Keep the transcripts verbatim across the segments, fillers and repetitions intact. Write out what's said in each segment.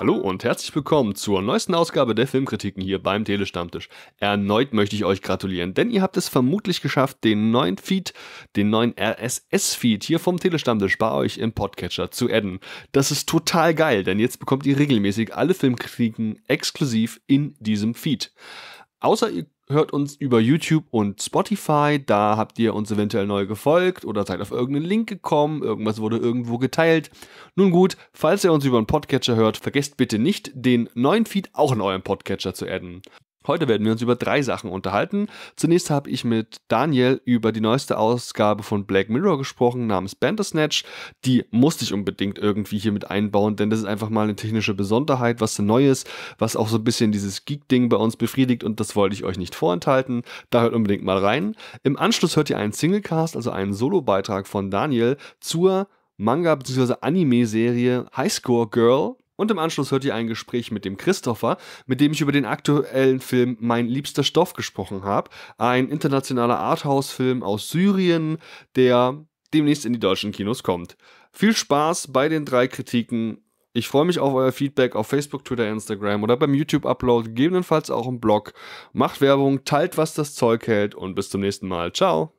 Hallo und herzlich willkommen zur neuesten Ausgabe der Filmkritiken hier beim Telestammtisch. Erneut möchte ich euch gratulieren, denn ihr habt es vermutlich geschafft, den neuen Feed, den neuen R S S-Feed hier vom Telestammtisch bei euch im Podcatcher zu adden. Das ist total geil, denn jetzt bekommt ihr regelmäßig alle Filmkritiken exklusiv in diesem Feed. Außer ihr hört uns über YouTube und Spotify, da habt ihr uns eventuell neu gefolgt oder seid auf irgendeinen Link gekommen, irgendwas wurde irgendwo geteilt. Nun gut, falls ihr uns über einen Podcatcher hört, vergesst bitte nicht, den neuen Feed auch in eurem Podcatcher zu adden. Heute werden wir uns über drei Sachen unterhalten. Zunächst habe ich mit Daniel über die neueste Ausgabe von Black Mirror gesprochen, namens Bandersnatch. Die musste ich unbedingt irgendwie hier mit einbauen, denn das ist einfach mal eine technische Besonderheit, was Neues, was auch so ein bisschen dieses Geek-Ding bei uns befriedigt und das wollte ich euch nicht vorenthalten. Da hört unbedingt mal rein. Im Anschluss hört ihr einen Singlecast, also einen Solo-Beitrag von Daniel zur Manga- bzw. Anime-Serie High Score Girl. Und im Anschluss hört ihr ein Gespräch mit dem Christopher, mit dem ich über den aktuellen Film Mein liebster Stoff gesprochen habe. Ein internationaler Arthouse-Film aus Syrien, der demnächst in die deutschen Kinos kommt. Viel Spaß bei den drei Kritiken. Ich freue mich auf euer Feedback auf Facebook, Twitter, Instagram oder beim YouTube-Upload, gegebenenfalls auch im Blog. Macht Werbung, teilt, was das Zeug hält und bis zum nächsten Mal. Ciao!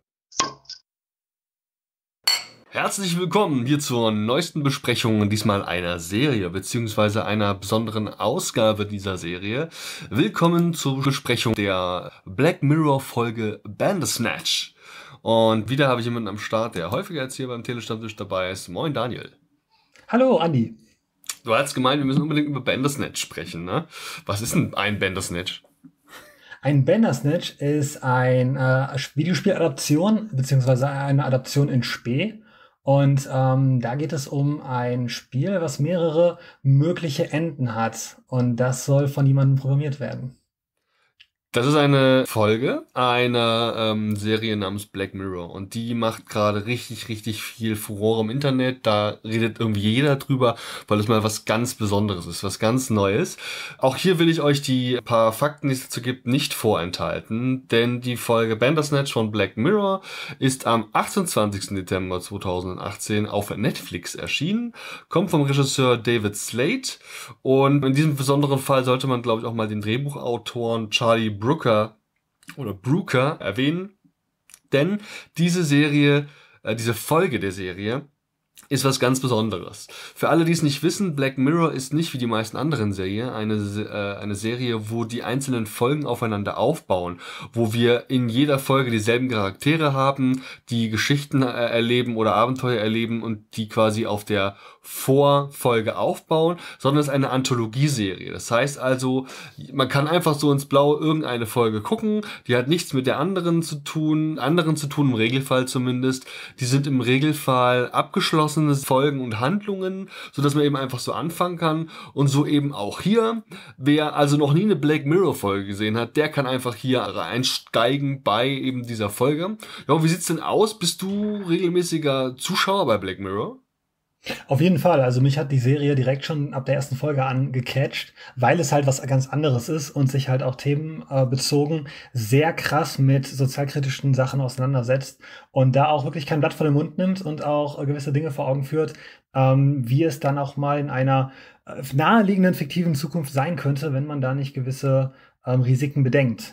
Herzlich willkommen hier zur neuesten Besprechung, diesmal einer Serie bzw. einer besonderen Ausgabe dieser Serie. Willkommen zur Besprechung der Black Mirror Folge Bandersnatch. Und wieder habe ich jemanden am Start, der häufiger als hier beim Telestammtisch dabei ist. Moin Daniel. Hallo Andi. Du hast gemeint, wir müssen unbedingt über Bandersnatch sprechen, ne? Was ist denn ein Bandersnatch? Ein Bandersnatch ist eine äh, Videospieladaption beziehungsweise eine Adaption in Spe. Und ähm, da geht es um ein Spiel, was mehrere mögliche Enden hat. Und das soll von jemandem programmiert werden. Das ist eine Folge einer ähm, Serie namens Black Mirror und die macht gerade richtig, richtig viel Furore im Internet. Da redet irgendwie jeder drüber, weil es mal was ganz Besonderes ist, was ganz Neues. Auch hier will ich euch die paar Fakten, die es dazu gibt, nicht vorenthalten, denn die Folge Bandersnatch von Black Mirror ist am achtundzwanzigsten Dezember zweitausendachtzehn auf Netflix erschienen, kommt vom Regisseur David Slade und in diesem besonderen Fall sollte man, glaube ich, auch mal den Drehbuchautoren Charlie Brooker oder Brooker erwähnen, denn diese Serie, äh, diese Folge der Serie ist was ganz Besonderes. Für alle, die es nicht wissen, Black Mirror ist nicht wie die meisten anderen Serien eine, äh, eine Serie, wo die einzelnen Folgen aufeinander aufbauen, wo wir in jeder Folge dieselben Charaktere haben, die Geschichten äh, erleben oder Abenteuer erleben und die quasi auf der Vorfolge aufbauen, sondern es ist eine Anthologieserie. Das heißt also, man kann einfach so ins Blaue irgendeine Folge gucken, die hat nichts mit der anderen zu tun, anderen zu tun, im Regelfall zumindest. Die sind im Regelfall abgeschlossen, Folgen und Handlungen, so dass man eben einfach so anfangen kann und so eben auch hier. Wer also noch nie eine Black Mirror Folge gesehen hat, der kann einfach hier einsteigen bei eben dieser Folge. Ja, wie sieht's denn aus? Bist du regelmäßiger Zuschauer bei Black Mirror? Auf jeden Fall. Also mich hat die Serie direkt schon ab der ersten Folge an gecatcht, weil es halt was ganz anderes ist und sich halt auch themenbezogen sehr krass mit sozialkritischen Sachen auseinandersetzt und da auch wirklich kein Blatt vor den Mund nimmt und auch gewisse Dinge vor Augen führt, ähm, wie es dann auch mal in einer äh, naheliegenden fiktiven Zukunft sein könnte, wenn man da nicht gewisse ähm, Risiken bedenkt.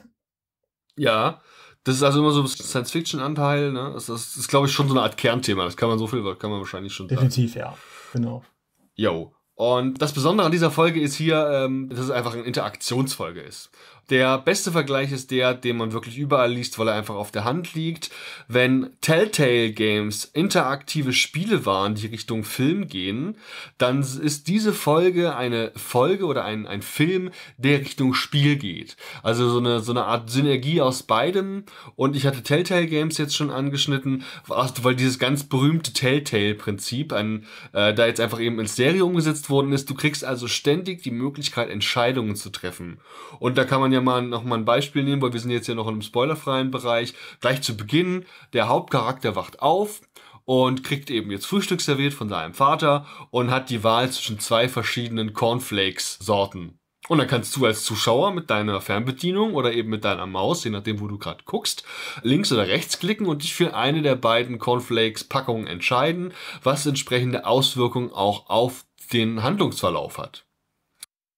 Ja, das ist also immer so ein Science-Fiction-Anteil, ne? Das ist, das ist glaube ich, schon so eine Art Kernthema. Das kann man so viel, kann man wahrscheinlich schon sagen. Definitiv, ja. Genau. Jo. Und das Besondere an dieser Folge ist hier, ähm, dass es einfach eine Interaktionsfolge ist. Der beste Vergleich ist der, den man wirklich überall liest, weil er einfach auf der Hand liegt. Wenn Telltale Games interaktive Spiele waren, die Richtung Film gehen, dann ist diese Folge eine Folge oder ein, ein Film, der Richtung Spiel geht. Also so eine, so eine Art Synergie aus beidem. Und ich hatte Telltale Games jetzt schon angeschnitten, weil dieses ganz berühmte Telltale-Prinzip, ein, äh, da jetzt einfach eben in Serie umgesetzt worden ist. Du kriegst also ständig die Möglichkeit, Entscheidungen zu treffen. Und da kann man ja mal noch mal ein Beispiel nehmen, weil wir sind jetzt ja noch in einem spoilerfreien Bereich. Gleich zu Beginn, der Hauptcharakter wacht auf und kriegt eben jetzt Frühstück serviert von seinem Vater und hat die Wahl zwischen zwei verschiedenen Cornflakes-Sorten. Und dann kannst du als Zuschauer mit deiner Fernbedienung oder eben mit deiner Maus, je nachdem, wo du gerade guckst, links oder rechts klicken und dich für eine der beiden Cornflakes-Packungen entscheiden, was entsprechende Auswirkungen auch auf den Handlungsverlauf hat.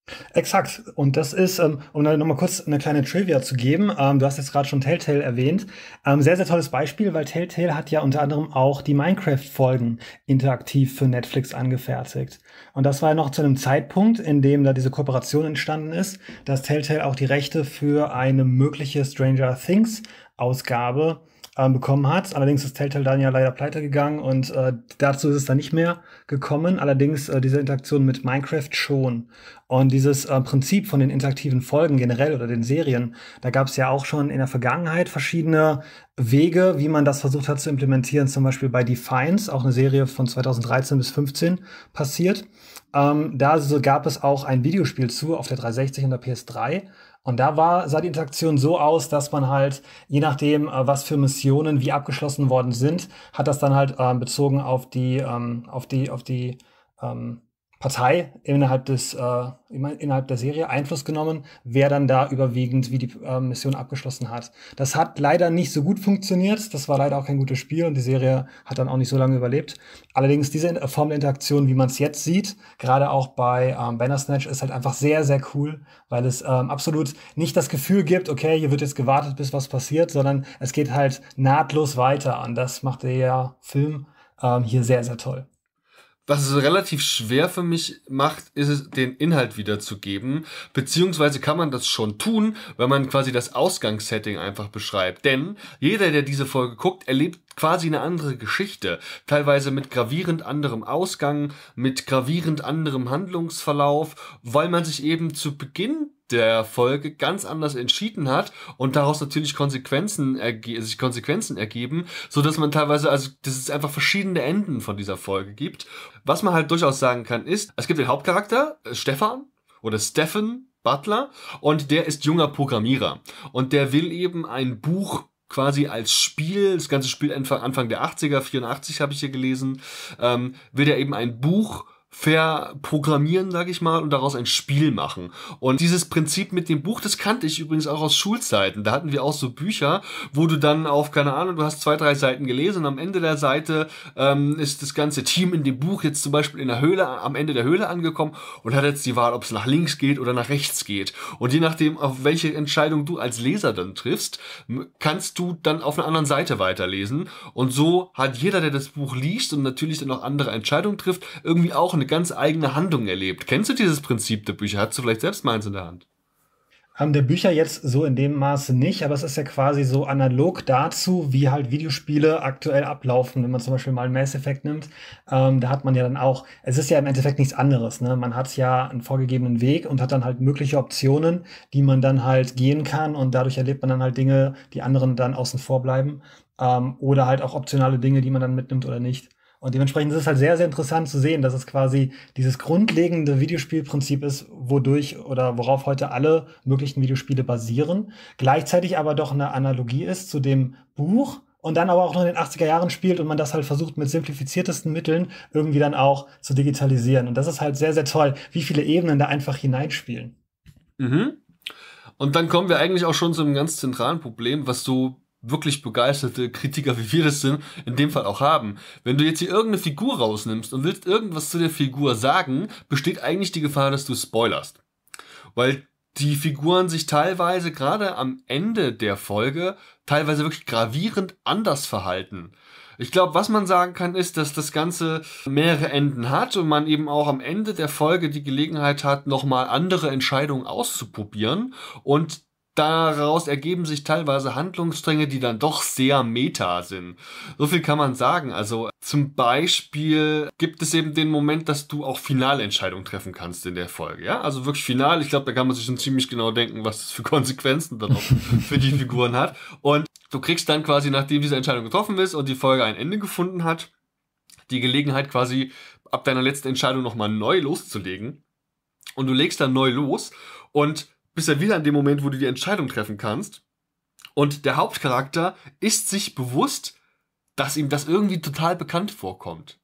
Exakt. Und das ist, ähm, um da nochmal kurz eine kleine Trivia zu geben, ähm, du hast jetzt gerade schon Telltale erwähnt. Ähm, sehr, sehr tolles Beispiel, weil Telltale hat ja unter anderem auch die Minecraft-Folgen interaktiv für Netflix angefertigt. Und das war ja noch zu einem Zeitpunkt, in dem da diese Kooperation entstanden ist, dass Telltale auch die Rechte für eine mögliche Stranger Things-Ausgabe ähm, bekommen hat. Allerdings ist Telltale dann ja leider pleite gegangen und äh, dazu ist es dann nicht mehr gekommen. Allerdings äh, diese Interaktion mit Minecraft schon. Und dieses äh, Prinzip von den interaktiven Folgen generell oder den Serien, da gab es ja auch schon in der Vergangenheit verschiedene Wege, wie man das versucht hat zu implementieren. Zum Beispiel bei Defiance, auch eine Serie von zweitausenddreizehn bis fünfzehn passiert. Ähm, da so gab es auch ein Videospiel zu auf der dreihundertsechzig und der P S drei. Und da war, sah die Interaktion so aus, dass man halt, je nachdem, äh, was für Missionen wie abgeschlossen worden sind, hat das dann halt ähm, bezogen auf die, ähm, auf die, auf die ähm, Partei innerhalb des, äh, innerhalb der Serie Einfluss genommen, wer dann da überwiegend wie die äh, Mission abgeschlossen hat. Das hat leider nicht so gut funktioniert. Das war leider auch kein gutes Spiel und die Serie hat dann auch nicht so lange überlebt. Allerdings diese Form der Interaktion, wie man es jetzt sieht, gerade auch bei ähm, Bandersnatch, ist halt einfach sehr, sehr cool, weil es ähm, absolut nicht das Gefühl gibt, okay, hier wird jetzt gewartet, bis was passiert, sondern es geht halt nahtlos weiter. Und das macht der Film ähm, hier sehr, sehr toll. Was es relativ schwer für mich macht, ist es, den Inhalt wiederzugeben. Beziehungsweise kann man das schon tun, wenn man quasi das Ausgangssetting einfach beschreibt. Denn jeder, der diese Folge guckt, erlebt quasi eine andere Geschichte. Teilweise mit gravierend anderem Ausgang, mit gravierend anderem Handlungsverlauf, weil man sich eben zu Beginn der Folge ganz anders entschieden hat und daraus natürlich Konsequenzen erge- sich Konsequenzen ergeben, so dass man teilweise, also dass es einfach verschiedene Enden von dieser Folge gibt. Was man halt durchaus sagen kann, ist, es gibt den Hauptcharakter, äh, Stefan oder Stephen Butler, und der ist junger Programmierer und der will eben ein Buch quasi als Spiel, das ganze Spiel Anfang der achtziger, vierundachtzig habe ich hier gelesen, ähm, will der eben ein Buch verprogrammieren, sag ich mal, und daraus ein Spiel machen. Und dieses Prinzip mit dem Buch, das kannte ich übrigens auch aus Schulzeiten. Da hatten wir auch so Bücher, wo du dann auf, keine Ahnung, du hast zwei, drei Seiten gelesen und am Ende der Seite ähm, ist das ganze Team in dem Buch jetzt zum Beispiel in der Höhle, am Ende der Höhle angekommen und hat jetzt die Wahl, ob es nach links geht oder nach rechts geht. Und je nachdem, auf welche Entscheidung du als Leser dann triffst, kannst du dann auf einer anderen Seite weiterlesen. Und so hat jeder, der das Buch liest und natürlich dann auch andere Entscheidungen trifft, irgendwie auch eine ganz eigene Handlung erlebt. Kennst du dieses Prinzip der Bücher? Hast du vielleicht selbst mal eins in der Hand? Ähm, der Bücher jetzt so in dem Maße nicht, aber es ist ja quasi so analog dazu, wie halt Videospiele aktuell ablaufen. Wenn man zum Beispiel mal Mass Effect nimmt, ähm, da hat man ja dann auch, es ist ja im Endeffekt nichts anderes, ne? Man hat ja einen vorgegebenen Weg und hat dann halt mögliche Optionen, die man dann halt gehen kann und dadurch erlebt man dann halt Dinge, die anderen dann außen vor bleiben. Ähm, oder halt auch optionale Dinge, die man dann mitnimmt oder nicht. Und dementsprechend ist es halt sehr, sehr interessant zu sehen, dass es quasi dieses grundlegende Videospielprinzip ist, wodurch oder worauf heute alle möglichen Videospiele basieren, gleichzeitig aber doch eine Analogie ist zu dem Buch und dann aber auch noch in den achtziger Jahren spielt und man das halt versucht mit simplifiziertesten Mitteln irgendwie dann auch zu digitalisieren. Und das ist halt sehr, sehr toll, wie viele Ebenen da einfach hineinspielen. Mhm. Und dann kommen wir eigentlich auch schon zu einem ganz zentralen Problem, was so wirklich begeisterte Kritiker, wie wir das sind, in dem Fall auch haben. Wenn du jetzt hier irgendeine Figur rausnimmst und willst irgendwas zu der Figur sagen, besteht eigentlich die Gefahr, dass du spoilerst. Weil die Figuren sich teilweise, gerade am Ende der Folge, teilweise wirklich gravierend anders verhalten. Ich glaube, was man sagen kann, ist, dass das Ganze mehrere Enden hat und man eben auch am Ende der Folge die Gelegenheit hat, nochmal andere Entscheidungen auszuprobieren, und daraus ergeben sich teilweise Handlungsstränge, die dann doch sehr meta sind. So viel kann man sagen. Also zum Beispiel gibt es eben den Moment, dass du auch Finalentscheidungen treffen kannst in der Folge. Ja, also wirklich final. Ich glaube, da kann man sich schon ziemlich genau denken, was das für Konsequenzen dann auch für die Figuren hat. Und du kriegst dann quasi, nachdem diese Entscheidung getroffen ist und die Folge ein Ende gefunden hat, die Gelegenheit quasi ab deiner letzten Entscheidung nochmal neu loszulegen. Und du legst dann neu los und bist ja wieder an dem Moment, wo du die Entscheidung treffen kannst. Und der Hauptcharakter ist sich bewusst, dass ihm das irgendwie total bekannt vorkommt.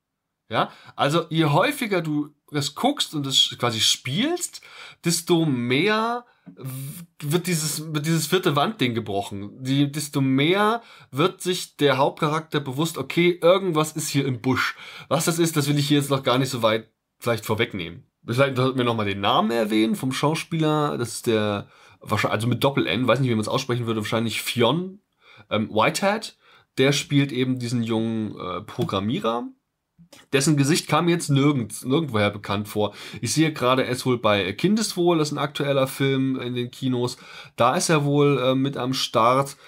Ja, also je häufiger du das guckst und das quasi spielst, desto mehr wird dieses, wird dieses vierte Wandding gebrochen. Die, desto mehr wird sich der Hauptcharakter bewusst, okay, irgendwas ist hier im Busch. Was das ist, das will ich hier jetzt noch gar nicht so weit vielleicht vorwegnehmen. vielleicht sollten wir nochmal den Namen erwähnen vom Schauspieler. Das ist der, wahrscheinlich, also mit Doppel-N, weiß nicht, wie man es aussprechen würde, wahrscheinlich Fionn ähm, Whitehead. Der spielt eben diesen jungen äh, Programmierer. Dessen Gesicht kam jetzt nirgends, nirgendwoher bekannt vor. Ich sehe gerade, er ist wohl bei Kindeswohl, das ist ein aktueller Film in den Kinos. Da ist er wohl äh, mit am Start.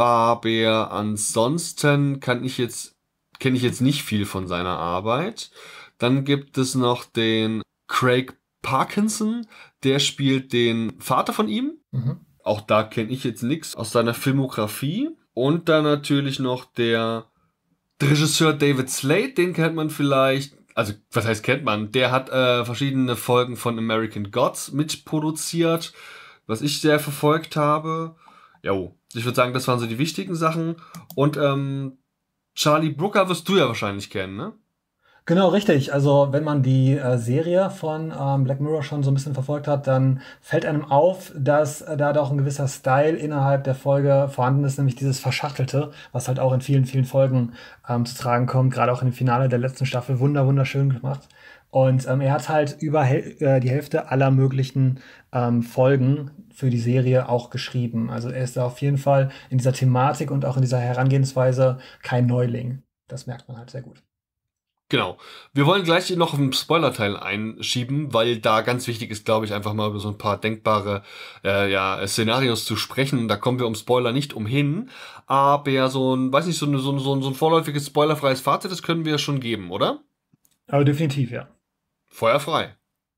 Aber ansonsten kann ich jetzt, kenne ich jetzt nicht viel von seiner Arbeit. Dann gibt es noch den Craig Parkinson, der spielt den Vater von ihm. Mhm. Auch da kenne ich jetzt nichts aus seiner Filmografie. Und dann natürlich noch der Regisseur David Slade, den kennt man vielleicht, also was heißt kennt man, der hat äh, verschiedene Folgen von American Gods mitproduziert, was ich sehr verfolgt habe. Jo, ich würde sagen, das waren so die wichtigen Sachen. Und ähm, Charlie Brooker wirst du ja wahrscheinlich kennen, ne? Genau, richtig. Also wenn man die äh, Serie von ähm, Black Mirror schon so ein bisschen verfolgt hat, dann fällt einem auf, dass äh, da doch ein gewisser Style innerhalb der Folge vorhanden ist, nämlich dieses Verschachtelte, was halt auch in vielen, vielen Folgen ähm, zu tragen kommt, gerade auch im Finale der letzten Staffel, wunder, wunderschön gemacht. Und ähm, er hat halt über Hel äh, die Hälfte aller möglichen ähm, Folgen für die Serie auch geschrieben. Also er ist da auf jeden Fall in dieser Thematik und auch in dieser Herangehensweise kein Neuling. Das merkt man halt sehr gut. Genau. Wir wollen gleich noch einen Spoiler-Teil einschieben, weil da ganz wichtig ist, glaube ich, einfach mal über so ein paar denkbare äh, ja, Szenarios zu sprechen. Da kommen wir um Spoiler nicht umhin. Aber so ein, weiß nicht, so, ein so, ein so ein vorläufiges spoilerfreies Fazit, das können wir schon geben, oder? Aber definitiv, ja. Feuer frei.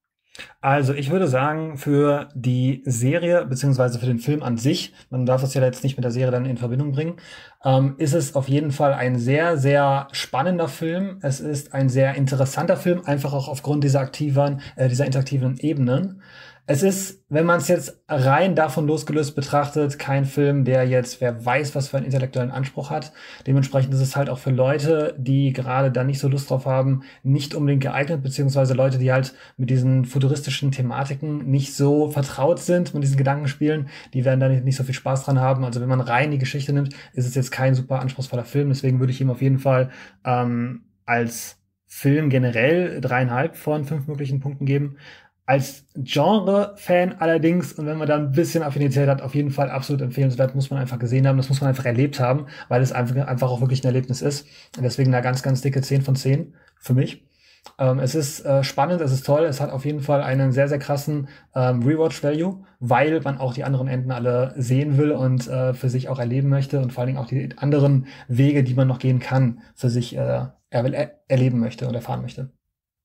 Also ich würde sagen, für die Serie beziehungsweise für den Film an sich, man darf es ja jetzt nicht mit der Serie dann in Verbindung bringen, ähm, ist es auf jeden Fall ein sehr, sehr spannender Film. Es ist ein sehr interessanter Film, einfach auch aufgrund dieser aktiven, äh, dieser interaktiven Ebenen. Es ist, wenn man es jetzt rein davon losgelöst betrachtet, kein Film, der jetzt, wer weiß, was für einen intellektuellen Anspruch hat. Dementsprechend ist es halt auch für Leute, die gerade da nicht so Lust drauf haben, nicht unbedingt geeignet, beziehungsweise Leute, die halt mit diesen futuristischen Thematiken nicht so vertraut sind, mit diesen Gedankenspielen, die werden da nicht, nicht so viel Spaß dran haben. Also wenn man rein die Geschichte nimmt, ist es jetzt kein super anspruchsvoller Film. Deswegen würde ich ihm auf jeden Fall ähm, als Film generell dreieinhalb von fünf möglichen Punkten geben. Als Genre-Fan allerdings, und wenn man da ein bisschen Affinität hat, auf jeden Fall absolut empfehlenswert, muss man einfach gesehen haben, das muss man einfach erlebt haben, weil es einfach, einfach auch wirklich ein Erlebnis ist. Und deswegen eine ganz, ganz dicke zehn von zehn für mich. Ähm, es ist äh, spannend, es ist toll, es hat auf jeden Fall einen sehr, sehr krassen ähm, Rewatch-Value, weil man auch die anderen Enden alle sehen will und äh, für sich auch erleben möchte und vor allen Dingen auch die anderen Wege, die man noch gehen kann, für sich äh, er erleben möchte und erfahren möchte.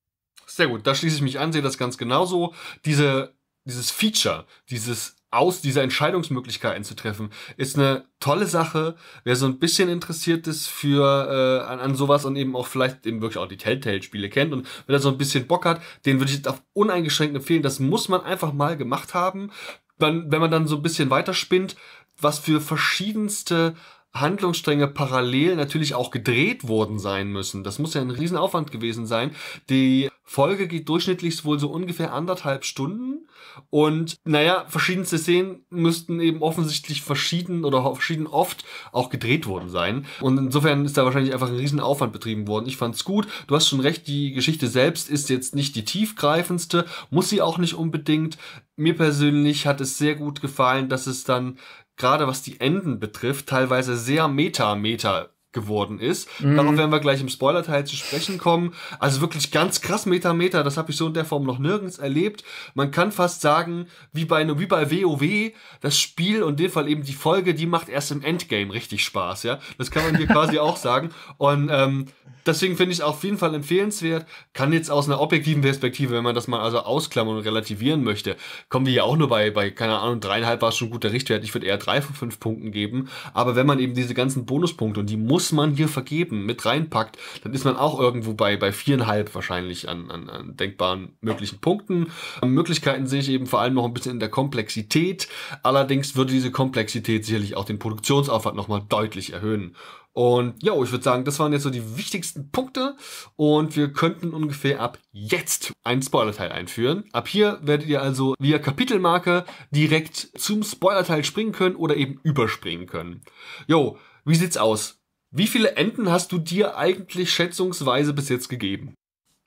Sehr gut, da schließe ich mich an, sehe das ganz genauso. Diese, dieses Feature, dieses aus dieser Entscheidungsmöglichkeiten zu treffen, ist eine tolle Sache. Wer so ein bisschen interessiert ist für äh, an, an sowas und eben auch vielleicht eben wirklich auch die Telltale-Spiele kennt und wenn er so ein bisschen Bock hat, den würde ich jetzt auf uneingeschränkt empfehlen. Das muss man einfach mal gemacht haben. Dann, wenn man dann so ein bisschen weiterspinnt, was für verschiedenste Handlungsstränge parallel natürlich auch gedreht worden sein müssen. Das muss ja ein Riesenaufwand gewesen sein. Die Folge geht durchschnittlich wohl so ungefähr anderthalb Stunden und naja, verschiedenste Szenen müssten eben offensichtlich verschieden oder verschieden oft auch gedreht worden sein. Und insofern ist da wahrscheinlich einfach ein Riesenaufwand betrieben worden. Ich fand's gut. Du hast schon recht, die Geschichte selbst ist jetzt nicht die tiefgreifendste, muss sie auch nicht unbedingt. Mir persönlich hat es sehr gut gefallen, dass es dann gerade was die Enden betrifft, teilweise sehr meta-meta geworden ist. Mhm. Darauf werden wir gleich im Spoiler-Teil zu sprechen kommen. Also wirklich ganz krass Meta-Meta, das habe ich so in der Form noch nirgends erlebt. Man kann fast sagen, wie bei, wie bei WoW, das Spiel und in dem Fall eben die Folge, die macht erst im Endgame richtig Spaß, ja. Das kann man hier quasi auch sagen. Und ähm, deswegen finde ich es auf jeden Fall empfehlenswert. Kann jetzt aus einer objektiven Perspektive, wenn man das mal also ausklammern und relativieren möchte, kommen wir ja auch nur bei, bei keine Ahnung, dreieinhalb war schon ein guter Richtwert. Ich würde eher drei von fünf Punkten geben. Aber wenn man eben diese ganzen Bonuspunkte, und die muss man hier vergeben, mit reinpackt, dann ist man auch irgendwo bei, bei viereinhalb wahrscheinlich an, an, an denkbaren möglichen Punkten. Möglichkeiten sehe ich eben vor allem noch ein bisschen in der Komplexität. Allerdings würde diese Komplexität sicherlich auch den Produktionsaufwand nochmal deutlich erhöhen. Und ja, ich würde sagen, das waren jetzt so die wichtigsten Punkte und wir könnten ungefähr ab jetzt einen Spoilerteil einführen. Ab hier werdet ihr also via Kapitelmarke direkt zum Spoilerteil springen können oder eben überspringen können. Jo, wie sieht's aus? Wie viele Enden hast du dir eigentlich schätzungsweise bis jetzt gegeben?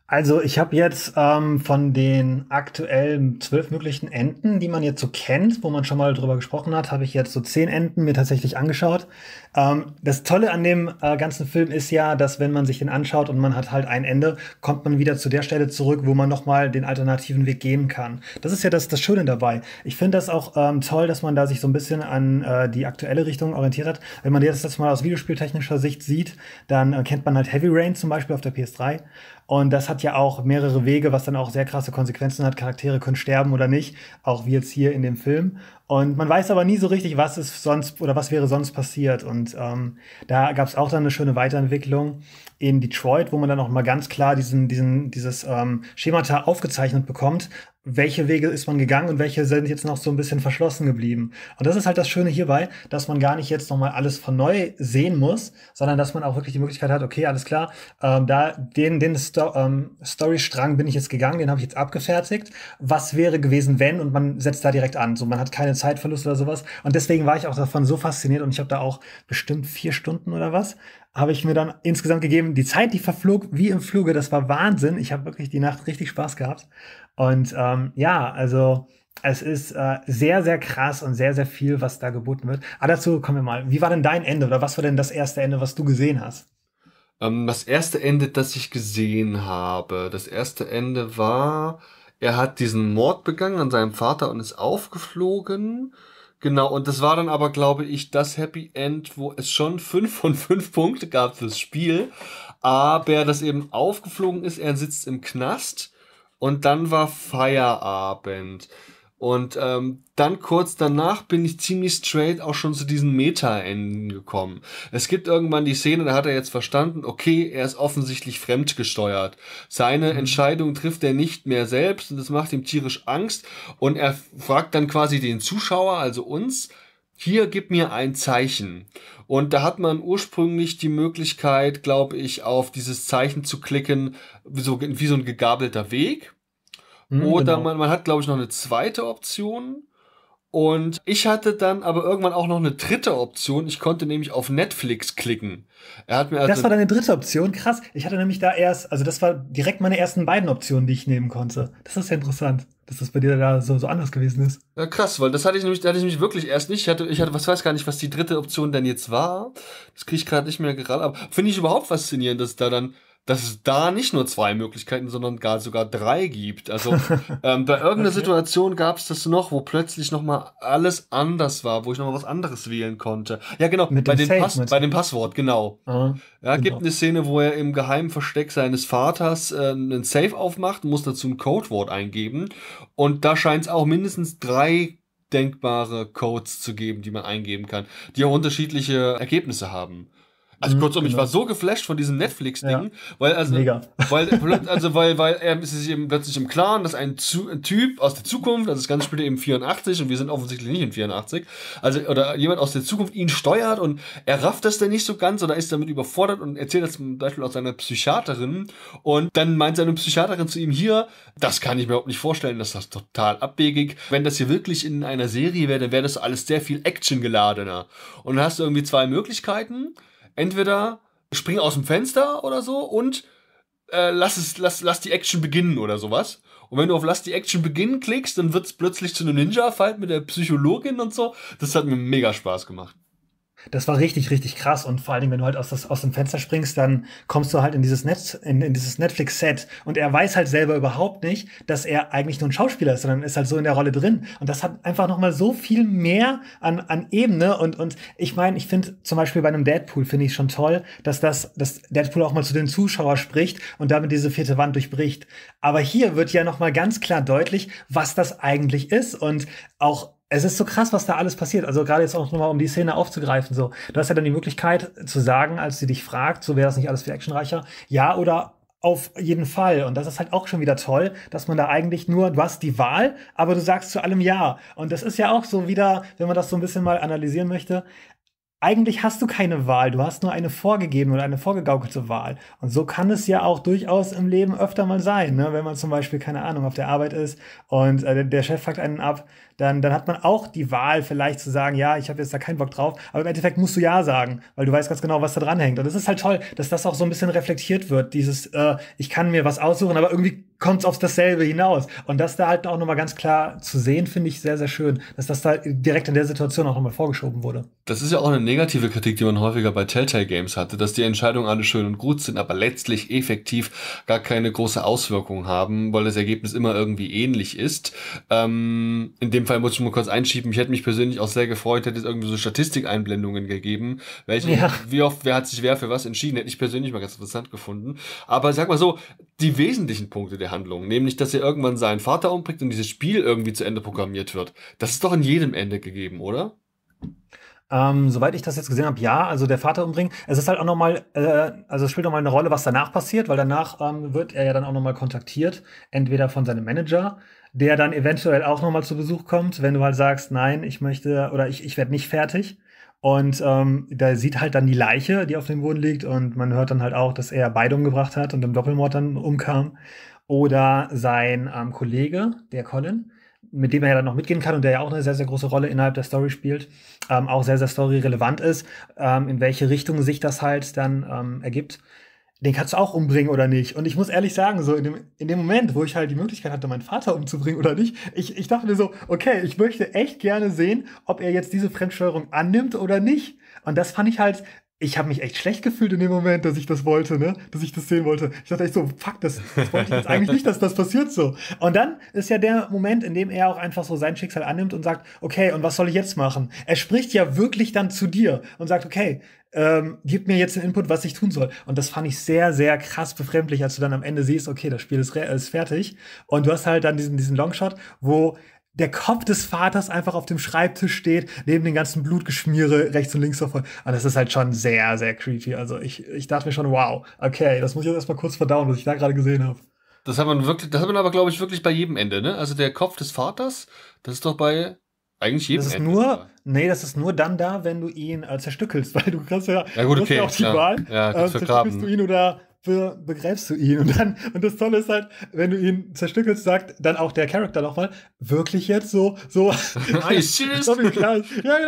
Also ich habe jetzt ähm, von den aktuellen zwölf möglichen Enden, die man jetzt so kennt, wo man schon mal drüber gesprochen hat, habe ich jetzt so zehn Enden mir tatsächlich angeschaut. Ähm, das Tolle an dem äh, ganzen Film ist ja, dass wenn man sich den anschaut und man hat halt ein Ende, kommt man wieder zu der Stelle zurück, wo man noch mal den alternativen Weg gehen kann. Das ist ja das, das Schöne dabei. Ich finde das auch ähm, toll, dass man da sich so ein bisschen an äh, die aktuelle Richtung orientiert hat. Wenn man jetzt das mal aus videospieltechnischer Sicht sieht, dann äh, kennt man halt Heavy Rain zum Beispiel auf der P S drei. Und das hat ja auch mehrere Wege, was dann auch sehr krasse Konsequenzen hat. Charaktere können sterben oder nicht, auch wie jetzt hier in dem Film. Und man weiß aber nie so richtig, was ist sonst oder was wäre sonst passiert. Und ähm, da gab es auch dann eine schöne Weiterentwicklung in Detroit, wo man dann auch mal ganz klar diesen, diesen, dieses ähm, Schemata aufgezeichnet bekommt. Welche Wege ist man gegangen und welche sind jetzt noch so ein bisschen verschlossen geblieben. Und das ist halt das Schöne hierbei, dass man gar nicht jetzt noch mal alles von neu sehen muss, sondern dass man auch wirklich die Möglichkeit hat, okay, alles klar, ähm, da den, den Sto ähm, Storystrang bin ich jetzt gegangen, den habe ich jetzt abgefertigt. Was wäre gewesen, wenn? Und man setzt da direkt an. So, man hat keine Zeitverlust oder sowas. Und deswegen war ich auch davon so fasziniert und ich habe da auch bestimmt vier Stunden oder was habe ich mir dann insgesamt gegeben. Die Zeit, die verflog wie im Fluge, das war Wahnsinn. Ich habe wirklich die Nacht richtig Spaß gehabt. Und ähm, ja, also es ist äh, sehr, sehr krass und sehr, sehr viel, was da geboten wird. Aber dazu kommen wir mal. Wie war denn dein Ende oder was war denn das erste Ende, was du gesehen hast? Ähm, das erste Ende, das ich gesehen habe, das erste Ende war, er hat diesen Mord begangen an seinem Vater und ist aufgeflogen. Genau, und das war dann aber, glaube ich, das Happy End, wo es schon fünf von fünf Punkte gab fürs Spiel. Aber das eben aufgeflogen ist, er sitzt im Knast und dann war Feierabend. Und ähm, dann kurz danach bin ich ziemlich straight auch schon zu diesen Meta-Enden gekommen. Es gibt irgendwann die Szene, da hat er jetzt verstanden, okay, er ist offensichtlich fremdgesteuert. Seine mhm. Entscheidung trifft er nicht mehr selbst und das macht ihm tierisch Angst. Und er fragt dann quasi den Zuschauer, also uns, hier, gib mir ein Zeichen. Und da hat man ursprünglich die Möglichkeit, glaube ich, auf dieses Zeichen zu klicken, wie so, wie so ein gegabelter Weg. Hm, Oder genau. man, man hat, glaube ich, noch eine zweite Option. Und ich hatte dann aber irgendwann auch noch eine dritte Option. Ich konnte nämlich auf Netflix klicken. Er hat mir also das war deine dritte Option? Krass. Ich hatte nämlich da erst, also das war direkt meine ersten beiden Optionen, die ich nehmen konnte. Das ist ja interessant, dass das bei dir da so, so anders gewesen ist. Ja, krass, weil das hatte ich nämlich, da hatte ich nämlich wirklich erst nicht. Ich hatte, ich hatte, was weiß gar nicht, was die dritte Option denn jetzt war. Das kriege ich gerade nicht mehr gerade ab. Finde ich überhaupt faszinierend, dass da dann dass es da nicht nur zwei Möglichkeiten, sondern gar sogar drei gibt. Also ähm, bei irgendeiner okay. Situation gab es das noch, wo plötzlich noch mal alles anders war, wo ich noch mal was anderes wählen konnte. Ja, genau, Mit bei, dem den Safe, Pass bei dem Passwort, genau. Ah, ja, genau. Gibt eine Szene, wo er im geheimen Versteck seines Vaters äh, einen Safe aufmacht, muss dazu ein Codewort eingeben. Und da scheint es auch mindestens drei denkbare Codes zu geben, die man eingeben kann, die auch unterschiedliche Ergebnisse haben. Also Mhm, kurzum, genau. ich war so geflasht von diesem Netflix-Ding, Ja. weil also, Mega. weil, also weil, weil er ist sich eben plötzlich im Klaren, dass ein, Zu ein Typ aus der Zukunft, also das Ganze spielt eben vierundachtzig und wir sind offensichtlich nicht in vierundachtzig, also oder jemand aus der Zukunft ihn steuert und er rafft das dann nicht so ganz oder ist damit überfordert und erzählt das zum Beispiel aus seiner Psychiaterin und dann meint seine Psychiaterin zu ihm hier, das kann ich mir überhaupt nicht vorstellen, das ist total abwegig. Wenn das hier wirklich in einer Serie wäre, dann wäre das alles sehr viel actiongeladener. Und dann hast du irgendwie zwei Möglichkeiten. Entweder spring aus dem Fenster oder so und äh, lass es, lass, lass die Action beginnen oder sowas. Und wenn du auf Lass die Action beginnen klickst, dann wird es plötzlich zu einem Ninja-Fight mit der Psychologin und so. Das hat mir mega Spaß gemacht. Das war richtig, richtig krass. Und vor allen Dingen, wenn du halt aus, das, aus dem Fenster springst, dann kommst du halt in dieses Netz, in, in dieses Netflix-Set. Und er weiß halt selber überhaupt nicht, dass er eigentlich nur ein Schauspieler ist, sondern ist halt so in der Rolle drin. Und das hat einfach noch mal so viel mehr an, an Ebene. Und, und ich meine, ich finde zum Beispiel bei einem Deadpool finde ich schon toll, dass das, dass Deadpool auch mal zu den Zuschauern spricht und damit diese vierte Wand durchbricht. Aber hier wird ja noch mal ganz klar deutlich, was das eigentlich ist. Und auch es ist so krass, was da alles passiert. Also gerade jetzt auch nochmal, um die Szene aufzugreifen. So, du hast ja dann die Möglichkeit zu sagen, als sie dich fragt, so wäre das nicht alles viel actionreicher, ja oder auf jeden Fall. Und das ist halt auch schon wieder toll, dass man da eigentlich nur, du hast die Wahl, aber du sagst zu allem ja. Und das ist ja auch so wieder, wenn man das so ein bisschen mal analysieren möchte, eigentlich hast du keine Wahl, du hast nur eine vorgegebene oder eine vorgegaukelte Wahl. Und so kann es ja auch durchaus im Leben öfter mal sein, ne? Wenn man zum Beispiel, keine Ahnung, auf der Arbeit ist und äh, der Chef fragt einen ab, dann, dann hat man auch die Wahl, vielleicht zu sagen, ja, ich habe jetzt da keinen Bock drauf, aber im Endeffekt musst du ja sagen, weil du weißt ganz genau, was da dran hängt. Und es ist halt toll, dass das auch so ein bisschen reflektiert wird, dieses, äh, ich kann mir was aussuchen, aber irgendwie kommt es auf dasselbe hinaus. Und das da halt auch nochmal ganz klar zu sehen, finde ich sehr, sehr schön, dass das da direkt in der Situation auch nochmal vorgeschoben wurde. Das ist ja auch eine negative Kritik, die man häufiger bei Telltale Games hatte, dass die Entscheidungen alle schön und gut sind, aber letztlich effektiv gar keine große Auswirkung haben, weil das Ergebnis immer irgendwie ähnlich ist. Ähm, in dem Fall muss ich mal kurz einschieben, ich hätte mich persönlich auch sehr gefreut, hätte es irgendwie so Statistikeinblendungen gegeben, welche, ja. wie oft, wer hat sich wer für was entschieden, hätte ich persönlich mal ganz interessant gefunden. Aber sag mal so, die wesentlichen Punkte der Handlung, nämlich, dass er irgendwann seinen Vater umbringt und dieses Spiel irgendwie zu Ende programmiert wird, das ist doch in jedem Ende gegeben, oder? Ähm, soweit ich das jetzt gesehen habe, ja, also der Vater umbringen. Es ist halt auch nochmal, äh, also es spielt nochmal eine Rolle, was danach passiert, weil danach ähm, wird er ja dann auch nochmal kontaktiert, entweder von seinem Manager, der dann eventuell auch nochmal zu Besuch kommt, wenn du halt sagst, nein, ich möchte oder ich, ich werde nicht fertig. Und ähm, da sieht halt dann die Leiche, die auf dem Boden liegt, und man hört dann halt auch, dass er beide umgebracht hat und im Doppelmord dann umkam. Oder sein ähm, Kollege, der Colin, mit dem er ja dann noch mitgehen kann und der ja auch eine sehr, sehr große Rolle innerhalb der Story spielt, ähm, auch sehr, sehr storyrelevant ist, ähm, in welche Richtung sich das halt dann ähm, ergibt. Den kannst du auch umbringen oder nicht. Und ich muss ehrlich sagen, so in dem, in dem Moment, wo ich halt die Möglichkeit hatte, meinen Vater umzubringen oder nicht, ich, ich dachte mir so, okay, ich möchte echt gerne sehen, ob er jetzt diese Fremdsteuerung annimmt oder nicht. Und das fand ich halt, ich habe mich echt schlecht gefühlt in dem Moment, dass ich das wollte, ne, dass ich das sehen wollte. Ich dachte echt so, fuck, das, das wollte ich jetzt eigentlich nicht, dass das passiert so. Und dann ist ja der Moment, in dem er auch einfach so sein Schicksal annimmt und sagt, okay, und was soll ich jetzt machen? Er spricht ja wirklich dann zu dir und sagt, okay, ähm, gib mir jetzt den Input, was ich tun soll. Und das fand ich sehr, sehr krass befremdlich, als du dann am Ende siehst, okay, das Spiel ist, ist fertig. Und du hast halt dann diesen, diesen Longshot, wo der Kopf des Vaters einfach auf dem Schreibtisch steht, neben den ganzen Blutgeschmiere rechts und links davon. Und das ist halt schon sehr, sehr creepy. Also ich, ich dachte mir schon, wow, okay, das muss ich jetzt erstmal kurz verdauen, was ich da gerade gesehen habe. Das hat man wirklich, das hat man aber, glaube ich, wirklich bei jedem Ende, ne? Also der Kopf des Vaters, das ist doch bei eigentlich jedem das ist Ende. Nur, nee, das ist nur dann da, wenn du ihn äh, zerstückelst, weil du kannst ja, ja, gut, okay, ja auch die klar. Wahl, ja, äh, zerstückelst du ihn oder be begräbst du ihn. Und dann, und das Tolle ist halt, wenn du ihn zerstückelst, sagt dann auch der Charakter nochmal, wirklich jetzt so, so, hey, tschüss. So viel klar. Ja,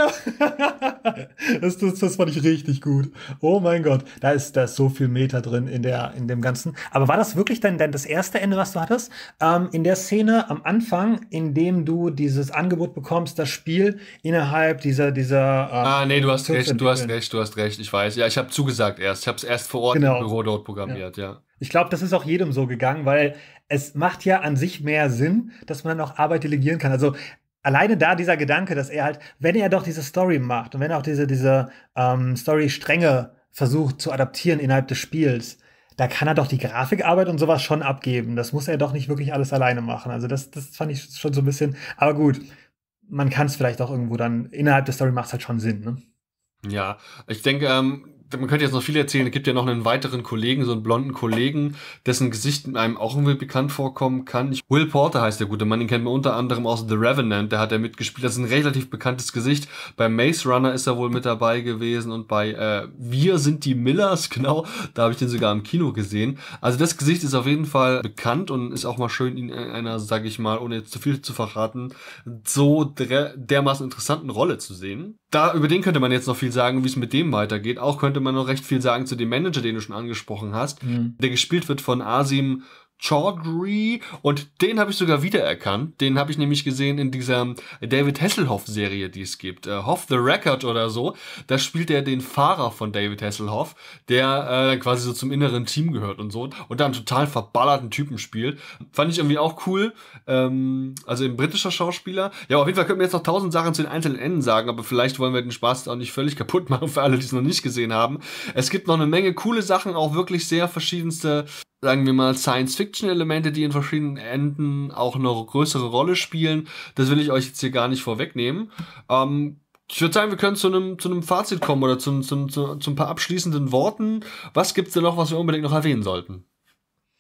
genau. das, das, das fand ich richtig gut. Oh mein Gott, da ist, da ist so viel Meta drin in der, in dem Ganzen. Aber war das wirklich dann, dann das erste Ende, was du hattest? Ähm, in der Szene am Anfang, in dem du dieses Angebot bekommst, das Spiel innerhalb dieser, dieser, ähm, ah, nee, du hast recht, du hast recht, du hast recht, ich weiß. Ja, ich habe zugesagt erst. Ich habe es erst vor Ort genau. im Büro dort programmiert, ja. ja. Ich glaube, das ist auch jedem so gegangen, weil es macht ja an sich mehr Sinn, dass man dann auch Arbeit delegieren kann. Also alleine da dieser Gedanke, dass er halt, wenn er doch diese Story macht und wenn er auch diese, diese ähm, Story-Stränge versucht zu adaptieren innerhalb des Spiels, da kann er doch die Grafikarbeit und sowas schon abgeben. Das muss er doch nicht wirklich alles alleine machen. Also das, das fand ich schon so ein bisschen, aber gut, man kann es vielleicht auch irgendwo dann, innerhalb der Story macht es halt schon Sinn, ne? Ja, ich denke, ähm, man könnte jetzt noch viel erzählen. Es gibt ja noch einen weiteren Kollegen, so einen blonden Kollegen, dessen Gesicht einem auch irgendwie bekannt vorkommen kann. Ich, Will Porter heißt der gute Mann, den kennt man unter anderem aus The Revenant, der hat er mitgespielt. Das ist ein relativ bekanntes Gesicht. Bei Maze Runner ist er wohl mit dabei gewesen und bei äh, Wir sind die Millers, genau, da habe ich den sogar im Kino gesehen. Also das Gesicht ist auf jeden Fall bekannt und ist auch mal schön, ihn in einer, sage ich mal, ohne jetzt zu viel zu verraten, so der, dermaßen interessanten Rolle zu sehen. Da, über den könnte man jetzt noch viel sagen, wie es mit dem weitergeht. Auch könnte man noch recht viel sagen zu dem Manager, den du schon angesprochen hast, mhm. der gespielt wird von Asim Chaudhry, und den habe ich sogar wiedererkannt. Den habe ich nämlich gesehen in dieser David Hasselhoff-Serie, die es gibt. Uh, Hoff the Record oder so. Da spielt er den Fahrer von David Hasselhoff, der äh, quasi so zum inneren Team gehört und so. Und da einen total verballerten Typen spielt. Fand ich irgendwie auch cool. Ähm, also ein britischer Schauspieler. Ja, auf jeden Fall könnten wir jetzt noch tausend Sachen zu den einzelnen Enden sagen, aber vielleicht wollen wir den Spaß auch nicht völlig kaputt machen für alle, die es noch nicht gesehen haben. Es gibt noch eine Menge coole Sachen, auch wirklich sehr verschiedenste, sagen wir mal, Science-Fiction-Elemente, die in verschiedenen Enden auch eine größere Rolle spielen. Das will ich euch jetzt hier gar nicht vorwegnehmen. Ähm, ich würde sagen, wir können zu einem zu einem Fazit kommen oder zu, zu, zu, zu ein paar abschließenden Worten. Was gibt's denn noch, was wir unbedingt noch erwähnen sollten?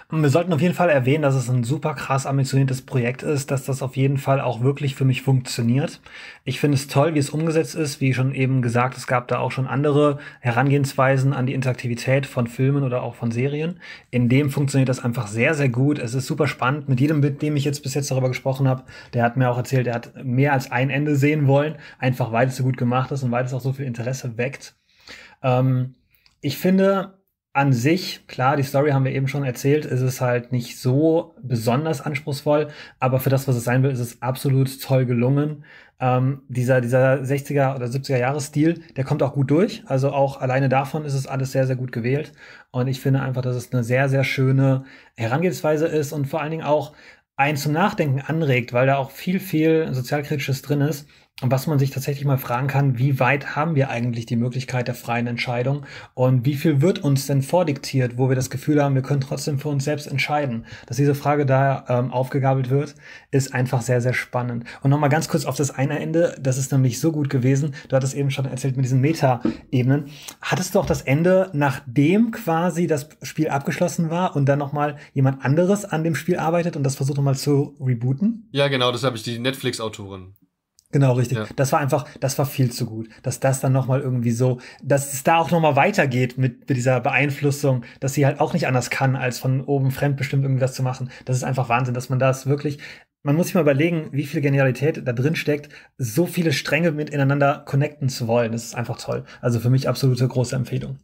Wir sollten auf jeden Fall erwähnen, dass es ein super krass ambitioniertes Projekt ist, dass das auf jeden Fall auch wirklich für mich funktioniert. Ich finde es toll, wie es umgesetzt ist. Wie schon eben gesagt, es gab da auch schon andere Herangehensweisen an die Interaktivität von Filmen oder auch von Serien. In dem funktioniert das einfach sehr, sehr gut. Es ist super spannend. Mit jedem, mit dem ich jetzt bis jetzt darüber gesprochen habe, der hat mir auch erzählt, er hat mehr als ein Ende sehen wollen, einfach weil es so gut gemacht ist und weil es auch so viel Interesse weckt. Ähm, ich finde, an sich, klar, die Story haben wir eben schon erzählt, ist es halt nicht so besonders anspruchsvoll, aber für das, was es sein will, ist es absolut toll gelungen. Ähm, dieser, dieser sechziger oder siebziger Jahresstil, der kommt auch gut durch. Also auch alleine davon ist es alles sehr, sehr gut gewählt. Und ich finde einfach, dass es eine sehr, sehr schöne Herangehensweise ist und vor allen Dingen auch einen zum Nachdenken anregt, weil da auch viel, viel Sozialkritisches drin ist. Und was man sich tatsächlich mal fragen kann, wie weit haben wir eigentlich die Möglichkeit der freien Entscheidung und wie viel wird uns denn vordiktiert, wo wir das Gefühl haben, wir können trotzdem für uns selbst entscheiden. Dass diese Frage da ähm, aufgegabelt wird, ist einfach sehr, sehr spannend. Und nochmal ganz kurz auf das eine Ende, das ist nämlich so gut gewesen, du hattest eben schon erzählt mit diesen Meta-Ebenen. Hattest du auch das Ende, nachdem quasi das Spiel abgeschlossen war und dann nochmal jemand anderes an dem Spiel arbeitet und das versucht nochmal zu rebooten? Ja, genau, das habe ich die Netflix-Autorin. Genau, richtig. Ja. Das war einfach, das war viel zu gut. Dass das dann nochmal irgendwie so, dass es da auch nochmal weitergeht mit, mit dieser Beeinflussung, dass sie halt auch nicht anders kann, als von oben fremdbestimmt irgendwie was zu machen. Das ist einfach Wahnsinn, dass man das wirklich, man muss sich mal überlegen, wie viel Genialität da drin steckt, so viele Stränge miteinander connecten zu wollen. Das ist einfach toll. Also für mich absolute große Empfehlung.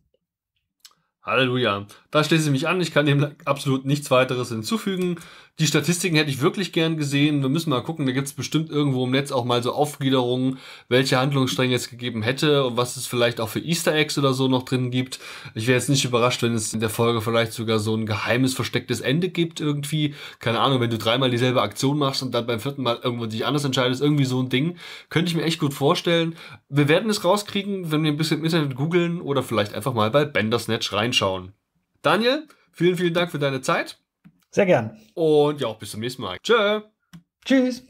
Halleluja. Da schließe ich mich an. Ich kann dem absolut nichts weiteres hinzufügen. Die Statistiken hätte ich wirklich gern gesehen. Wir müssen mal gucken. Da gibt es bestimmt irgendwo im Netz auch mal so Aufgliederungen, welche Handlungsstränge es gegeben hätte und was es vielleicht auch für Easter Eggs oder so noch drin gibt. Ich wäre jetzt nicht überrascht, wenn es in der Folge vielleicht sogar so ein geheimes, verstecktes Ende gibt irgendwie. Keine Ahnung, wenn du dreimal dieselbe Aktion machst und dann beim vierten Mal irgendwo dich anders entscheidest. Irgendwie so ein Ding. Könnte ich mir echt gut vorstellen. Wir werden es rauskriegen, wenn wir ein bisschen im Internet googeln oder vielleicht einfach mal bei Bandersnatch reinschauen. Daniel, vielen, vielen Dank für deine Zeit. Sehr gern. Und ja, auch bis zum nächsten Mal. Tschö. Tschüss.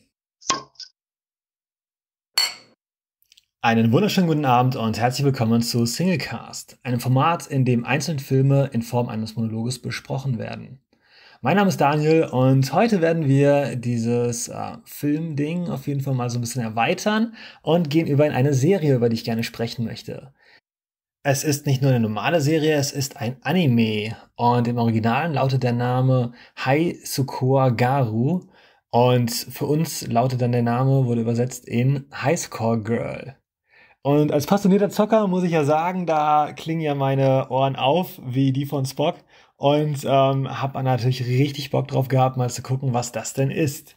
Einen wunderschönen guten Abend und herzlich willkommen zu Singlecast, einem Format, in dem einzelne Filme in Form eines Monologes besprochen werden. Mein Name ist Daniel und heute werden wir dieses äh, Filmding auf jeden Fall mal so ein bisschen erweitern und gehen über in eine Serie, über die ich gerne sprechen möchte. Es ist nicht nur eine normale Serie, es ist ein Anime. Und im Original lautet der Name Hai Sukoa Garu. Und für uns lautet dann der Name, wurde übersetzt in Highscore Girl. Und als passionierter Zocker muss ich ja sagen, da klingen ja meine Ohren auf, wie die von Spock. Und ähm, habe natürlich richtig Bock drauf gehabt, mal zu gucken, was das denn ist.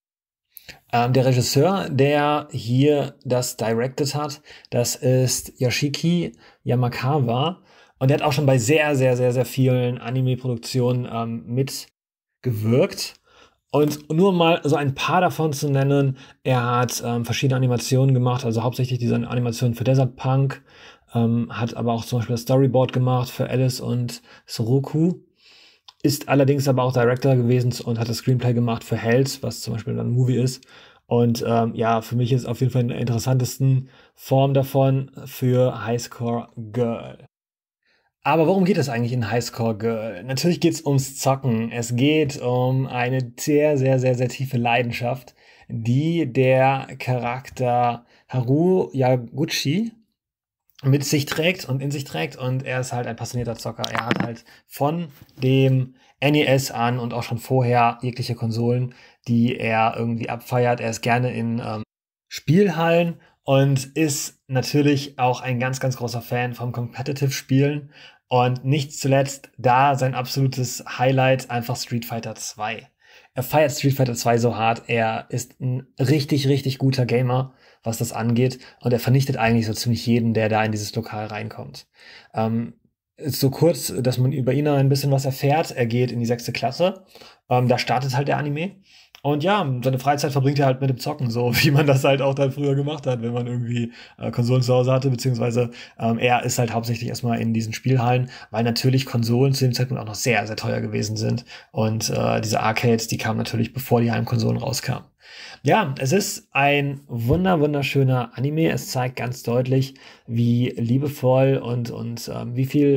Ähm, der Regisseur, der hier das directed hat, das ist Yoshiki Yamakawa. Und der hat auch schon bei sehr, sehr, sehr, sehr vielen Anime-Produktionen ähm, mitgewirkt. Und nur mal so ein paar davon zu nennen, er hat ähm, verschiedene Animationen gemacht, also hauptsächlich diese Animationen für Desert Punk, ähm, hat aber auch zum Beispiel das Storyboard gemacht für Alice und Soroku. Ist allerdings aber auch Director gewesen und hat das Screenplay gemacht für Hells, was zum Beispiel ein Movie ist. Und ähm, ja, für mich ist auf jeden Fall eine der interessantesten Form davon für Highscore Girl. Aber worum geht es eigentlich in Highscore Girl? Natürlich geht es ums Zocken. Es geht um eine sehr, sehr, sehr, sehr tiefe Leidenschaft, die der Charakter Haru Yaguchi mit sich trägt und in sich trägt, und er ist halt ein passionierter Zocker. Er hat halt von dem N E S an und auch schon vorher jegliche Konsolen, die er irgendwie abfeiert. Er ist gerne in ähm, Spielhallen und ist natürlich auch ein ganz, ganz großer Fan vom Competitive-Spielen. Und nicht zuletzt da sein absolutes Highlight einfach Street Fighter zwei. Er feiert Street Fighter zwei so hart. Er ist ein richtig, richtig guter Gamer, was das angeht. Und er vernichtet eigentlich so ziemlich jeden, der da in dieses Lokal reinkommt. Ähm, ist so kurz, dass man über ihn ein bisschen was erfährt. Er geht in die sechste Klasse. Ähm, da startet halt der Anime. Und ja, seine Freizeit verbringt er halt mit dem Zocken, so wie man das halt auch dann früher gemacht hat, wenn man irgendwie äh, Konsolen zu Hause hatte, beziehungsweise ähm, er ist halt hauptsächlich erstmal in diesen Spielhallen, weil natürlich Konsolen zu dem Zeitpunkt auch noch sehr, sehr teuer gewesen sind. Und äh, diese Arcades, die kamen natürlich, bevor die Heimkonsolen rauskamen. Ja, es ist ein wunder, wunderschöner Anime. Es zeigt ganz deutlich, wie liebevoll und, und ähm, wie viel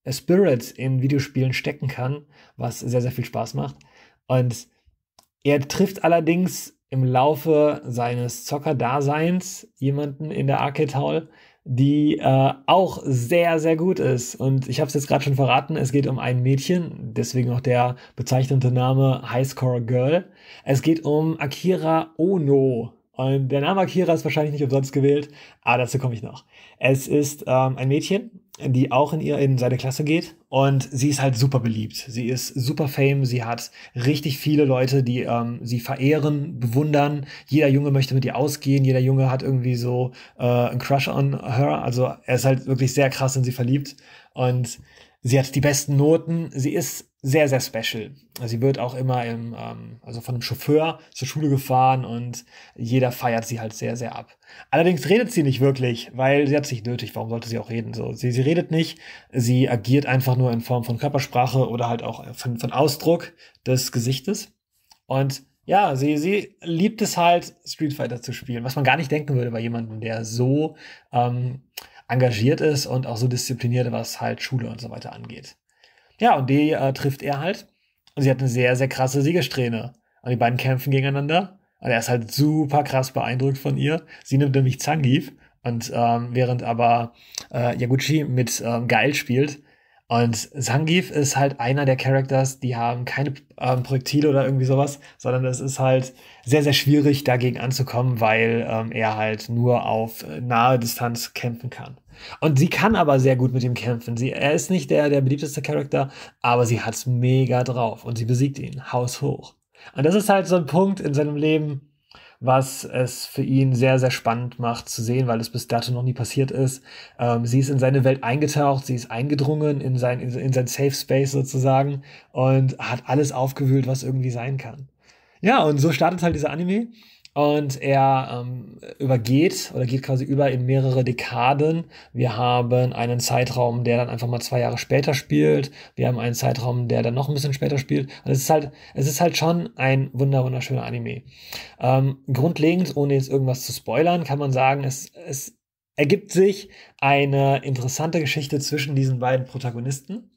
Spirit in Videospielen stecken kann, was sehr, sehr viel Spaß macht. Und er trifft allerdings im Laufe seines Zocker-Daseins jemanden in der Arcade Hall, die äh, auch sehr, sehr gut ist. Und ich habe es jetzt gerade schon verraten, es geht um ein Mädchen, deswegen auch der bezeichnete Name Highscore Girl. Es geht um Akira Ono. Und der Name Akira ist wahrscheinlich nicht umsonst gewählt, aber dazu komme ich noch. Es ist ähm, ein Mädchen, die auch in ihr in seine Klasse geht, und sie ist halt super beliebt. Sie ist super fame, sie hat richtig viele Leute, die ähm, sie verehren, bewundern. Jeder Junge möchte mit ihr ausgehen, jeder Junge hat irgendwie so äh, einen Crush on her. Also er ist halt wirklich sehr krass in sie verliebt, und sie hat die besten Noten. Sie ist sehr, sehr special. Sie wird auch immer im, ähm, also von einem Chauffeur zur Schule gefahren, und jeder feiert sie halt sehr, sehr ab. Allerdings redet sie nicht wirklich, weil sie hat es nicht nötig. Warum sollte sie auch reden? So, sie, sie redet nicht. Sie agiert einfach nur in Form von Körpersprache oder halt auch von, von Ausdruck des Gesichtes. Und ja, sie, sie liebt es halt, Street Fighter zu spielen, was man gar nicht denken würde bei jemandem, der so ähm, engagiert ist und auch so diszipliniert, was halt Schule und so weiter angeht. Ja, und die äh, trifft er halt. Und sie hat eine sehr, sehr krasse Siegessträhne. Und die beiden kämpfen gegeneinander. Und er ist halt super krass beeindruckt von ihr. Sie nimmt nämlich Zangief. Und ähm, während aber äh, Yaguchi mit ähm, Geil spielt. Und Zangief ist halt einer der Characters, die haben keine ähm, Projektile oder irgendwie sowas, sondern es ist halt sehr, sehr schwierig, dagegen anzukommen, weil ähm, er halt nur auf äh, nahe Distanz kämpfen kann. Und sie kann aber sehr gut mit ihm kämpfen. Sie, er ist nicht der, der beliebteste Charakter, aber sie hat's mega drauf und sie besiegt ihn haushoch. Und das ist halt so ein Punkt in seinem Leben, was es für ihn sehr, sehr spannend macht zu sehen, weil es bis dato noch nie passiert ist. Ähm, sie ist in seine Welt eingetaucht, sie ist eingedrungen in sein, in, in sein Safe Space sozusagen und hat alles aufgewühlt, was irgendwie sein kann. Ja, und so startet halt dieser Anime. Und er ähm, übergeht oder geht quasi über in mehrere Dekaden. Wir haben einen Zeitraum, der dann einfach mal zwei Jahre später spielt. Wir haben einen Zeitraum, der dann noch ein bisschen später spielt. Und es ist halt, es ist halt schon ein wunder wunderschöner Anime. Ähm, grundlegend, ohne jetzt irgendwas zu spoilern, kann man sagen, es, es ergibt sich eine interessante Geschichte zwischen diesen beiden Protagonisten.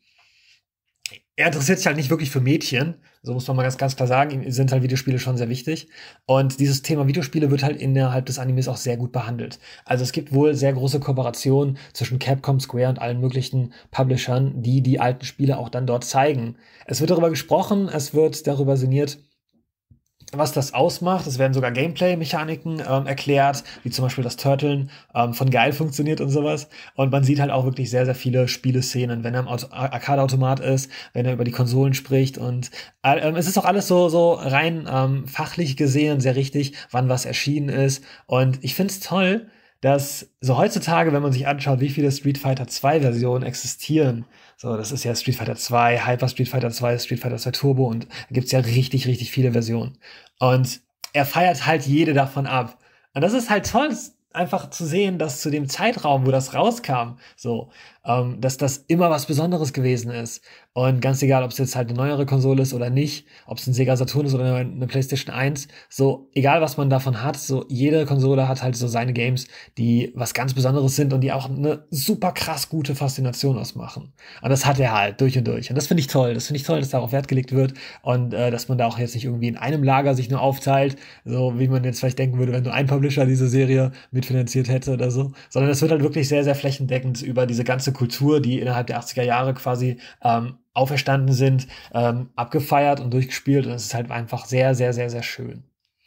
Er interessiert sich halt nicht wirklich für Mädchen, so muss man mal ganz, ganz klar sagen. Ihm sind halt Videospiele schon sehr wichtig. Und dieses Thema Videospiele wird halt innerhalb des Animes auch sehr gut behandelt. Also es gibt wohl sehr große Kooperationen zwischen Capcom, Square und allen möglichen Publishern, die die alten Spiele auch dann dort zeigen. Es wird darüber gesprochen, es wird darüber sinniert, was das ausmacht. Es werden sogar Gameplay-Mechaniken ähm, erklärt, wie zum Beispiel das Turteln ähm, von Geil funktioniert und sowas. Und man sieht halt auch wirklich sehr, sehr viele Spieleszenen, wenn er im Auto- Arcade-Automat ist, wenn er über die Konsolen spricht. Und äh, es ist auch alles so, so rein ähm, fachlich gesehen sehr richtig, wann was erschienen ist. Und ich find's toll, dass so heutzutage, wenn man sich anschaut, wie viele Street Fighter zwei Versionen existieren, so, das ist ja Street Fighter zwei, Hyper Street Fighter zwei, Street Fighter zwei Turbo, und da gibt's ja richtig, richtig viele Versionen. Und er feiert halt jede davon ab. Und das ist halt toll, einfach zu sehen, dass zu dem Zeitraum, wo das rauskam, so, ähm, dass das immer was Besonderes gewesen ist. Und ganz egal, ob es jetzt halt eine neuere Konsole ist oder nicht, ob es ein Sega Saturn ist oder eine PlayStation eins, so, egal was man davon hat, so, jede Konsole hat halt so seine Games, die was ganz Besonderes sind und die auch eine super krass gute Faszination ausmachen. Und das hat er halt durch und durch. Und das finde ich toll. Das finde ich toll, dass darauf Wert gelegt wird und äh, dass man da auch jetzt nicht irgendwie in einem Lager sich nur aufteilt, so wie man jetzt vielleicht denken würde, wenn nur ein Publisher diese Serie mitfinanziert hätte oder so, sondern es wird halt wirklich sehr, sehr flächendeckend über diese ganze Kultur, die innerhalb der achtziger Jahre quasi ähm, auferstanden sind, ähm, abgefeiert und durchgespielt, und es ist halt einfach sehr, sehr, sehr, sehr schön.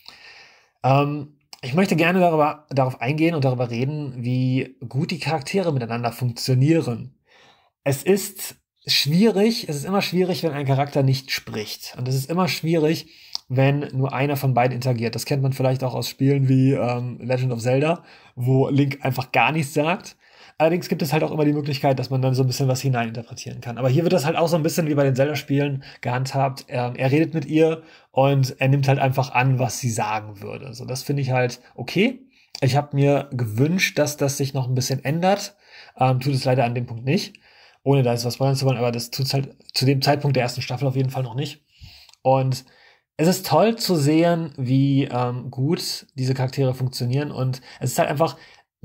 Ähm, ich möchte gerne darüber, darauf eingehen und darüber reden, wie gut die Charaktere miteinander funktionieren. Es ist schwierig, es ist immer schwierig, wenn ein Charakter nicht spricht. Und es ist immer schwierig, wenn nur einer von beiden interagiert. Das kennt man vielleicht auch aus Spielen wie ähm, Legend of Zelda, wo Link einfach gar nichts sagt. Allerdings gibt es halt auch immer die Möglichkeit, dass man dann so ein bisschen was hineininterpretieren kann. Aber hier wird das halt auch so ein bisschen wie bei den Zelda-Spielen gehandhabt. Er, er redet mit ihr und er nimmt halt einfach an, was sie sagen würde. So, das finde ich halt okay. Ich habe mir gewünscht, dass das sich noch ein bisschen ändert. Ähm, tut es leider an dem Punkt nicht. Ohne da jetzt was spoilern zu wollen, aber das tut es halt zu dem Zeitpunkt der ersten Staffel auf jeden Fall noch nicht. Und es ist toll zu sehen, wie ähm, gut diese Charaktere funktionieren. Und es ist halt einfach,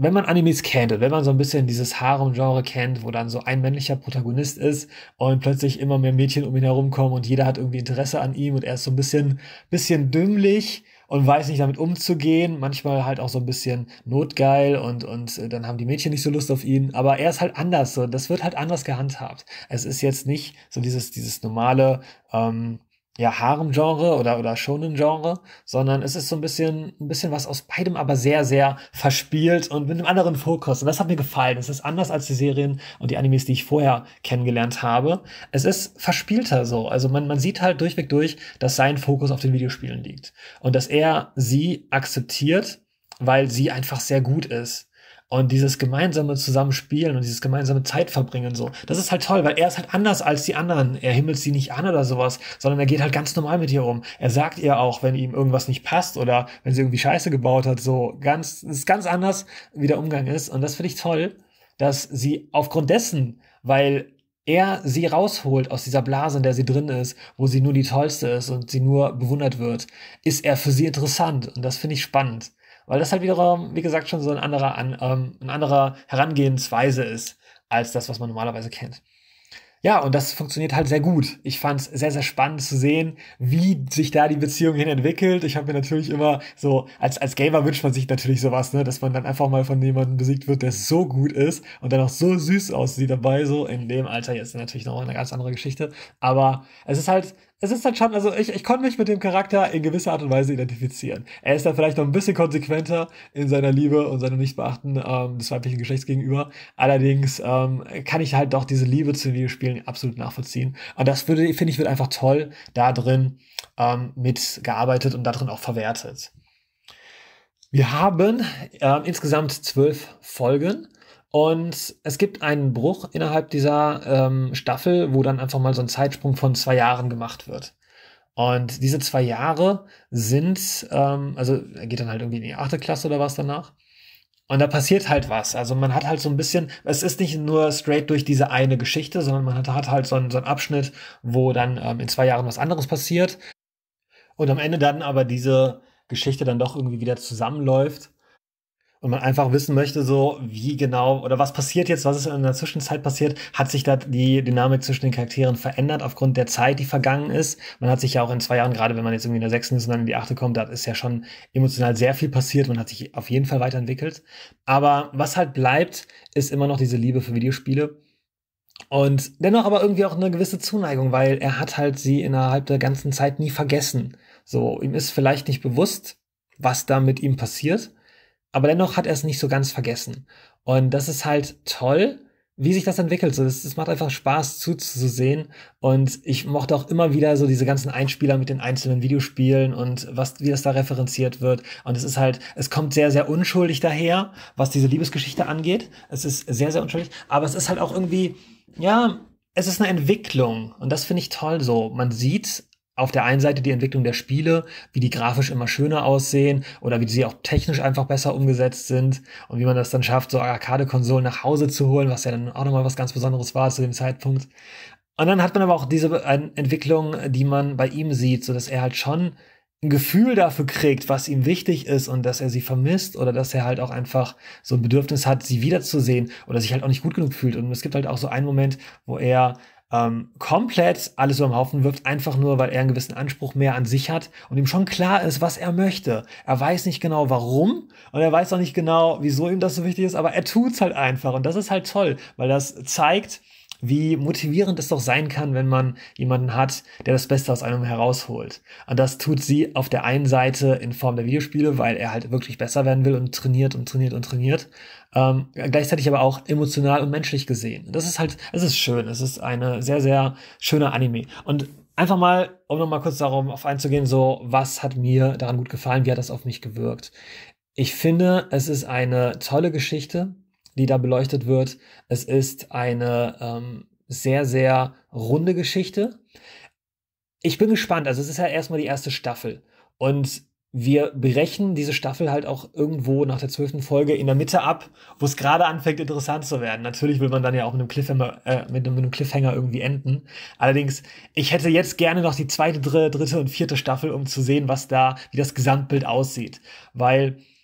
wenn man Animes kennt und wenn man so ein bisschen dieses Harem-Genre kennt, wo dann so ein männlicher Protagonist ist und plötzlich immer mehr Mädchen um ihn herumkommen und jeder hat irgendwie Interesse an ihm und er ist so ein bisschen, bisschen dümmlich und weiß nicht damit umzugehen, manchmal halt auch so ein bisschen notgeil und, und äh, dann haben die Mädchen nicht so Lust auf ihn, aber er ist halt anders, so, das wird halt anders gehandhabt. Es ist jetzt nicht so dieses, dieses normale, ähm, ja, Harem-Genre oder, oder Shonen-Genre, sondern es ist so ein bisschen, ein bisschen was aus beidem, aber sehr, sehr verspielt und mit einem anderen Fokus. Und das hat mir gefallen. Es ist anders als die Serien und die Animes, die ich vorher kennengelernt habe. Es ist verspielter so. Also man, man sieht halt durchweg durch, dass sein Fokus auf den Videospielen liegt. Und dass er sie akzeptiert, weil sie einfach sehr gut ist. Und dieses gemeinsame Zusammenspielen und dieses gemeinsame Zeitverbringen so, das ist halt toll, weil er ist halt anders als die anderen. Er himmelt sie nicht an oder sowas, sondern er geht halt ganz normal mit ihr um. Er sagt ihr auch, wenn ihm irgendwas nicht passt oder wenn sie irgendwie Scheiße gebaut hat, so ganz, das ist ganz anders, wie der Umgang ist. Und das finde ich toll, dass sie aufgrund dessen, weil er sie rausholt aus dieser Blase, in der sie drin ist, wo sie nur die Tollste ist und sie nur bewundert wird, ist er für sie interessant. Und das finde ich spannend. Weil das halt wiederum, wie gesagt, schon so ein anderer, an, ähm, ein anderer Herangehensweise ist, als das, was man normalerweise kennt. Ja, und das funktioniert halt sehr gut. Ich fand es sehr, sehr spannend zu sehen, wie sich da die Beziehung hin entwickelt. Ich habe mir natürlich immer so, als, als Gamer wünscht man sich natürlich sowas, ne, dass man dann einfach mal von jemandem besiegt wird, der so gut ist und dann auch so süß aussieht dabei, so in dem Alter jetzt natürlich noch eine ganz andere Geschichte. Aber es ist halt, es ist halt schon, also ich, ich konnte mich mit dem Charakter in gewisser Art und Weise identifizieren. Er ist da vielleicht noch ein bisschen konsequenter in seiner Liebe und seinem Nichtbeachten ähm, des weiblichen Geschlechts gegenüber. Allerdings ähm, kann ich halt doch diese Liebe zu den Videospielen absolut nachvollziehen. Und das würde, finde ich, wird einfach toll da drin ähm, mitgearbeitet und da drin auch verwertet. Wir haben ähm, insgesamt zwölf Folgen. Und es gibt einen Bruch innerhalb dieser ähm, Staffel, wo dann einfach mal so ein Zeitsprung von zwei Jahren gemacht wird. Und diese zwei Jahre sind, ähm, also er geht dann halt irgendwie in die achte Klasse oder was danach. Und da passiert halt was. Also man hat halt so ein bisschen, es ist nicht nur straight durch diese eine Geschichte, sondern man hat, hat halt so einen, so einen Abschnitt, wo dann ähm, in zwei Jahren was anderes passiert. Und am Ende dann aber diese Geschichte dann doch irgendwie wieder zusammenläuft. Und man einfach wissen möchte, so wie genau oder was passiert jetzt, was ist in der Zwischenzeit passiert, hat sich da die Dynamik zwischen den Charakteren verändert aufgrund der Zeit, die vergangen ist. Man hat sich ja auch in zwei Jahren, gerade wenn man jetzt irgendwie in der sechsten ist und dann in die achte kommt, da ist ja schon emotional sehr viel passiert. Man hat sich auf jeden Fall weiterentwickelt. Aber was halt bleibt, ist immer noch diese Liebe für Videospiele. Und dennoch aber irgendwie auch eine gewisse Zuneigung, weil er hat halt sie innerhalb der ganzen Zeit nie vergessen. So, ihm ist vielleicht nicht bewusst, was da mit ihm passiert. Aber dennoch hat er es nicht so ganz vergessen. Und das ist halt toll, wie sich das entwickelt. So, das, das macht einfach Spaß zuzusehen. Und ich mochte auch immer wieder so diese ganzen Einspieler mit den einzelnen Videospielen und was, wie das da referenziert wird. Und es ist halt, es kommt sehr, sehr unschuldig daher, was diese Liebesgeschichte angeht. Es ist sehr, sehr unschuldig. Aber es ist halt auch irgendwie, ja, es ist eine Entwicklung. Und das finde ich toll so. Man sieht auf der einen Seite die Entwicklung der Spiele, wie die grafisch immer schöner aussehen oder wie sie auch technisch einfach besser umgesetzt sind und wie man das dann schafft, so Arcade-Konsolen nach Hause zu holen, was ja dann auch nochmal was ganz Besonderes war zu dem Zeitpunkt. Und dann hat man aber auch diese Entwicklung, die man bei ihm sieht, so dass er halt schon ein Gefühl dafür kriegt, was ihm wichtig ist und dass er sie vermisst oder dass er halt auch einfach so ein Bedürfnis hat, sie wiederzusehen oder sich halt auch nicht gut genug fühlt. Und es gibt halt auch so einen Moment, wo er ähm, komplett alles über den Haufen wirft, einfach nur, weil er einen gewissen Anspruch mehr an sich hat und ihm schon klar ist, was er möchte. Er weiß nicht genau, warum und er weiß auch nicht genau, wieso ihm das so wichtig ist, aber er tut's halt einfach und das ist halt toll, weil das zeigt, wie motivierend es doch sein kann, wenn man jemanden hat, der das Beste aus einem herausholt. Und das tut sie auf der einen Seite in Form der Videospiele, weil er halt wirklich besser werden will und trainiert und trainiert und trainiert. Ähm, gleichzeitig aber auch emotional und menschlich gesehen. Und das ist halt, es ist schön. Es ist eine sehr, sehr schöne Anime. Und einfach mal, um noch mal kurz darauf einzugehen, so, was hat mir daran gut gefallen? Wie hat das auf mich gewirkt? Ich finde, es ist eine tolle Geschichte, die da beleuchtet wird. Es ist eine ähm, sehr, sehr runde Geschichte. Ich bin gespannt. Also es ist ja erstmal die erste Staffel. Und wir brechen diese Staffel halt auch irgendwo nach der zwölften Folge in der Mitte ab, wo es gerade anfängt, interessant zu werden. Natürlich will man dann ja auch mit einem Cliffhanger, äh, mit einem, mit einem Cliffhanger irgendwie enden. Allerdings, ich hätte jetzt gerne noch die zweite, dritte und vierte Staffel, um zu sehen, was da, wie das Gesamtbild aussieht. Weil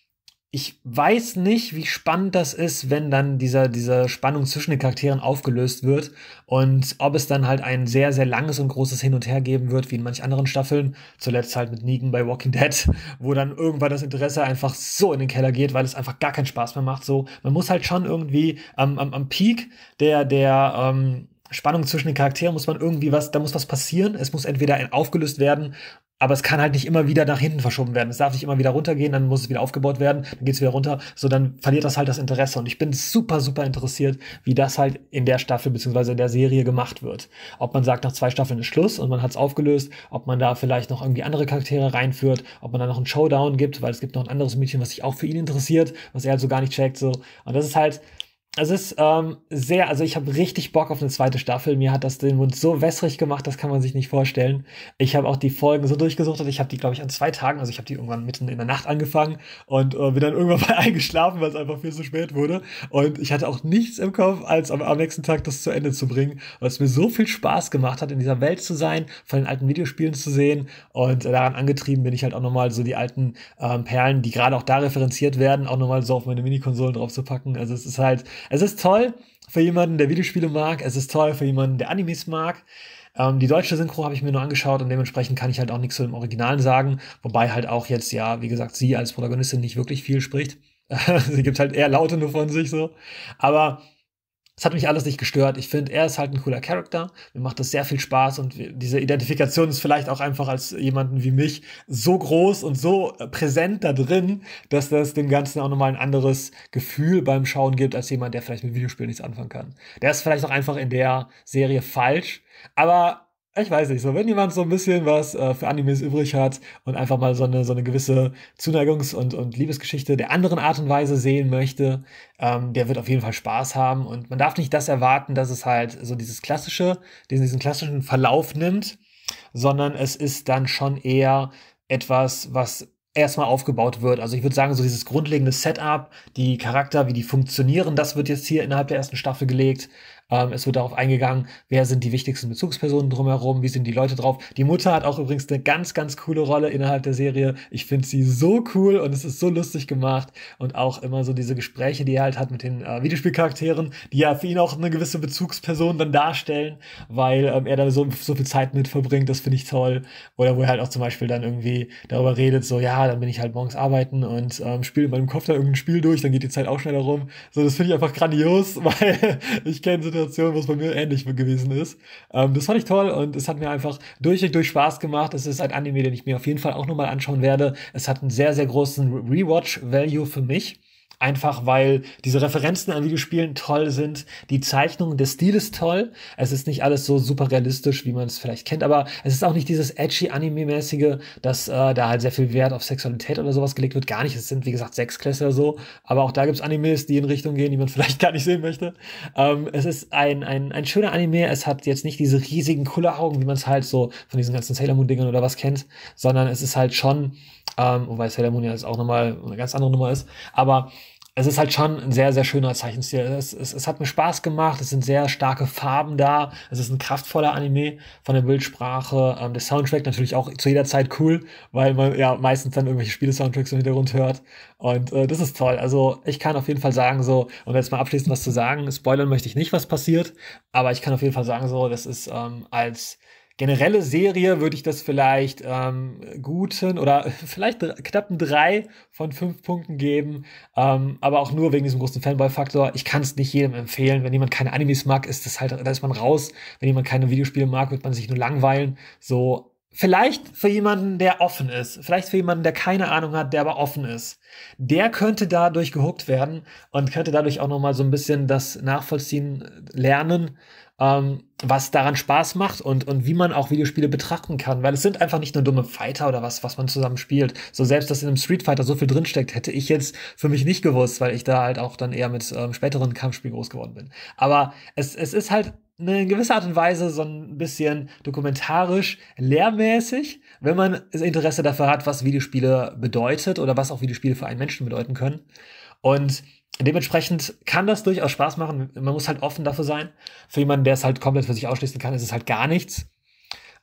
ich weiß nicht, wie spannend das ist, wenn dann dieser, diese Spannung zwischen den Charakteren aufgelöst wird und ob es dann halt ein sehr, sehr langes und großes Hin und Her geben wird, wie in manch anderen Staffeln. Zuletzt halt mit Negan bei Walking Dead, wo dann irgendwann das Interesse einfach so in den Keller geht, weil es einfach gar keinen Spaß mehr macht. So, man muss halt schon irgendwie am, am, am Peak der, der, ähm, Spannung zwischen den Charakteren muss man irgendwie was, da muss was passieren. Es muss entweder ein- aufgelöst werden, aber es kann halt nicht immer wieder nach hinten verschoben werden. Es darf nicht immer wieder runtergehen, dann muss es wieder aufgebaut werden, dann geht's wieder runter. So, dann verliert das halt das Interesse. Und ich bin super, super interessiert, wie das halt in der Staffel beziehungsweise in der Serie gemacht wird. Ob man sagt, nach zwei Staffeln ist Schluss und man hat's aufgelöst, ob man da vielleicht noch irgendwie andere Charaktere reinführt, ob man da noch einen Showdown gibt, weil es gibt noch ein anderes Mädchen, was sich auch für ihn interessiert, was er halt so gar nicht checkt. So. Und das ist halt, es ist ähm, sehr, also ich habe richtig Bock auf eine zweite Staffel. Mir hat das den Mund so wässrig gemacht, das kann man sich nicht vorstellen. Ich habe auch die Folgen so durchgesuchtet. Ich habe die, glaube ich, an zwei Tagen, also ich habe die irgendwann mitten in der Nacht angefangen und äh, bin dann irgendwann mal eingeschlafen, weil es einfach viel zu spät wurde. Und ich hatte auch nichts im Kopf, als am, am nächsten Tag das zu Ende zu bringen, weil es mir so viel Spaß gemacht hat, in dieser Welt zu sein, von den alten Videospielen zu sehen. Und äh, daran angetrieben bin ich halt auch nochmal so die alten ähm, Perlen, die gerade auch da referenziert werden, auch nochmal so auf meine Minikonsolen drauf zu packen. Also es ist halt, es ist toll für jemanden, der Videospiele mag. Es ist toll für jemanden, der Animes mag. Ähm, die deutsche Synchro habe ich mir nur angeschaut und dementsprechend kann ich halt auch nichts zu dem Originalen sagen. Wobei halt auch jetzt, ja, wie gesagt, sie als Protagonistin nicht wirklich viel spricht. Sie gibt halt eher Laute nur von sich so. Aber es hat mich alles nicht gestört. Ich finde, er ist halt ein cooler Charakter. Mir macht das sehr viel Spaß und diese Identifikation ist vielleicht auch einfach als jemanden wie mich so groß und so präsent da drin, dass das dem Ganzen auch nochmal ein anderes Gefühl beim Schauen gibt, als jemand, der vielleicht mit Videospielen nichts anfangen kann. Der ist vielleicht auch einfach in der Serie falsch, aber ich weiß nicht, so wenn jemand so ein bisschen was äh, für Animes übrig hat und einfach mal so eine, so eine gewisse Zuneigungs- und, und Liebesgeschichte der anderen Art und Weise sehen möchte, ähm, der wird auf jeden Fall Spaß haben. Und man darf nicht das erwarten, dass es halt so dieses klassische, diesen, diesen klassischen Verlauf nimmt, sondern es ist dann schon eher etwas, was erstmal aufgebaut wird. Also ich würde sagen, so dieses grundlegende Setup, die Charakter, wie die funktionieren, das wird jetzt hier innerhalb der ersten Staffel gelegt. Ähm, es wird darauf eingegangen, wer sind die wichtigsten Bezugspersonen drumherum, wie sind die Leute drauf. Die Mutter hat auch übrigens eine ganz, ganz coole Rolle innerhalb der Serie. Ich finde sie so cool und es ist so lustig gemacht. Und auch immer so diese Gespräche, die er halt hat mit den äh, Videospielcharakteren, die ja für ihn auch eine gewisse Bezugsperson dann darstellen, weil ähm, er da so, so viel Zeit mit verbringt. Das finde ich toll. Oder wo er halt auch zum Beispiel dann irgendwie darüber redet, so, ja, dann bin ich halt morgens arbeiten und ähm, spiele in meinem Kopf da irgendein Spiel durch, dann geht die Zeit auch schneller rum. So, das finde ich einfach grandios, weil ich kenne Situationen, wo es bei mir ähnlich gewesen ist. Ähm, das fand ich toll und es hat mir einfach durchweg durch Spaß gemacht. Es ist ein Anime, den ich mir auf jeden Fall auch nochmal anschauen werde. Es hat einen sehr, sehr großen Rewatch-Value für mich. Einfach weil diese Referenzen an Videospielen toll sind. Die Zeichnung, der Stil ist toll. Es ist nicht alles so super realistisch, wie man es vielleicht kennt, aber es ist auch nicht dieses edgy Anime-mäßige, dass äh, da halt sehr viel Wert auf Sexualität oder sowas gelegt wird. Gar nicht. Es sind, wie gesagt, Sechsklässler so. Aber auch da gibt's Animes, die in Richtung gehen, die man vielleicht gar nicht sehen möchte. Ähm, es ist ein, ein, ein schöner Anime. Es hat jetzt nicht diese riesigen Kulleraugen, wie man es halt so von diesen ganzen Sailor Moon-Dingern oder was kennt, sondern es ist halt schon, ähm, wobei Sailor Moon ja jetzt auch nochmal eine ganz andere Nummer ist, aber es ist halt schon ein sehr, sehr schöner Zeichenstil. Es, es, es hat mir Spaß gemacht. Es sind sehr starke Farben da. Es ist ein kraftvoller Anime von der Bildsprache. Ähm, der Soundtrack natürlich auch zu jeder Zeit cool, weil man ja meistens dann irgendwelche Spiele-Soundtracks im Hintergrund hört. Und äh, das ist toll. Also ich kann auf jeden Fall sagen so, und jetzt mal abschließend was zu sagen, spoilern möchte ich nicht, was passiert, aber ich kann auf jeden Fall sagen so, das ist ähm, als generelle Serie würde ich das vielleicht ähm, guten oder vielleicht knappen drei von fünf Punkten geben, ähm, aber auch nur wegen diesem großen Fanboy-Faktor. Ich kann es nicht jedem empfehlen. Wenn jemand keine Animes mag, ist das halt, da ist man raus. Wenn jemand keine Videospiele mag, wird man sich nur langweilen. So, vielleicht für jemanden, der offen ist, vielleicht für jemanden, der keine Ahnung hat, der aber offen ist. Der könnte dadurch gehuckt werden und könnte dadurch auch noch mal so ein bisschen das Nachvollziehen lernen, ähm, was daran Spaß macht und, und wie man auch Videospiele betrachten kann. Weil es sind einfach nicht nur dumme Fighter oder was, was man zusammen spielt. So selbst, dass in einem Street Fighter so viel drinsteckt, hätte ich jetzt für mich nicht gewusst, weil ich da halt auch dann eher mit ähm, späteren Kampfspielen groß geworden bin. Aber es, es ist halt eine gewisse Art und Weise so ein bisschen dokumentarisch, lehrmäßig, wenn man Interesse dafür hat, was Videospiele bedeutet oder was auch Videospiele für einen Menschen bedeuten können. Und dementsprechend kann das durchaus Spaß machen. Man muss halt offen dafür sein. Für jemanden, der es halt komplett für sich ausschließen kann, ist es halt gar nichts.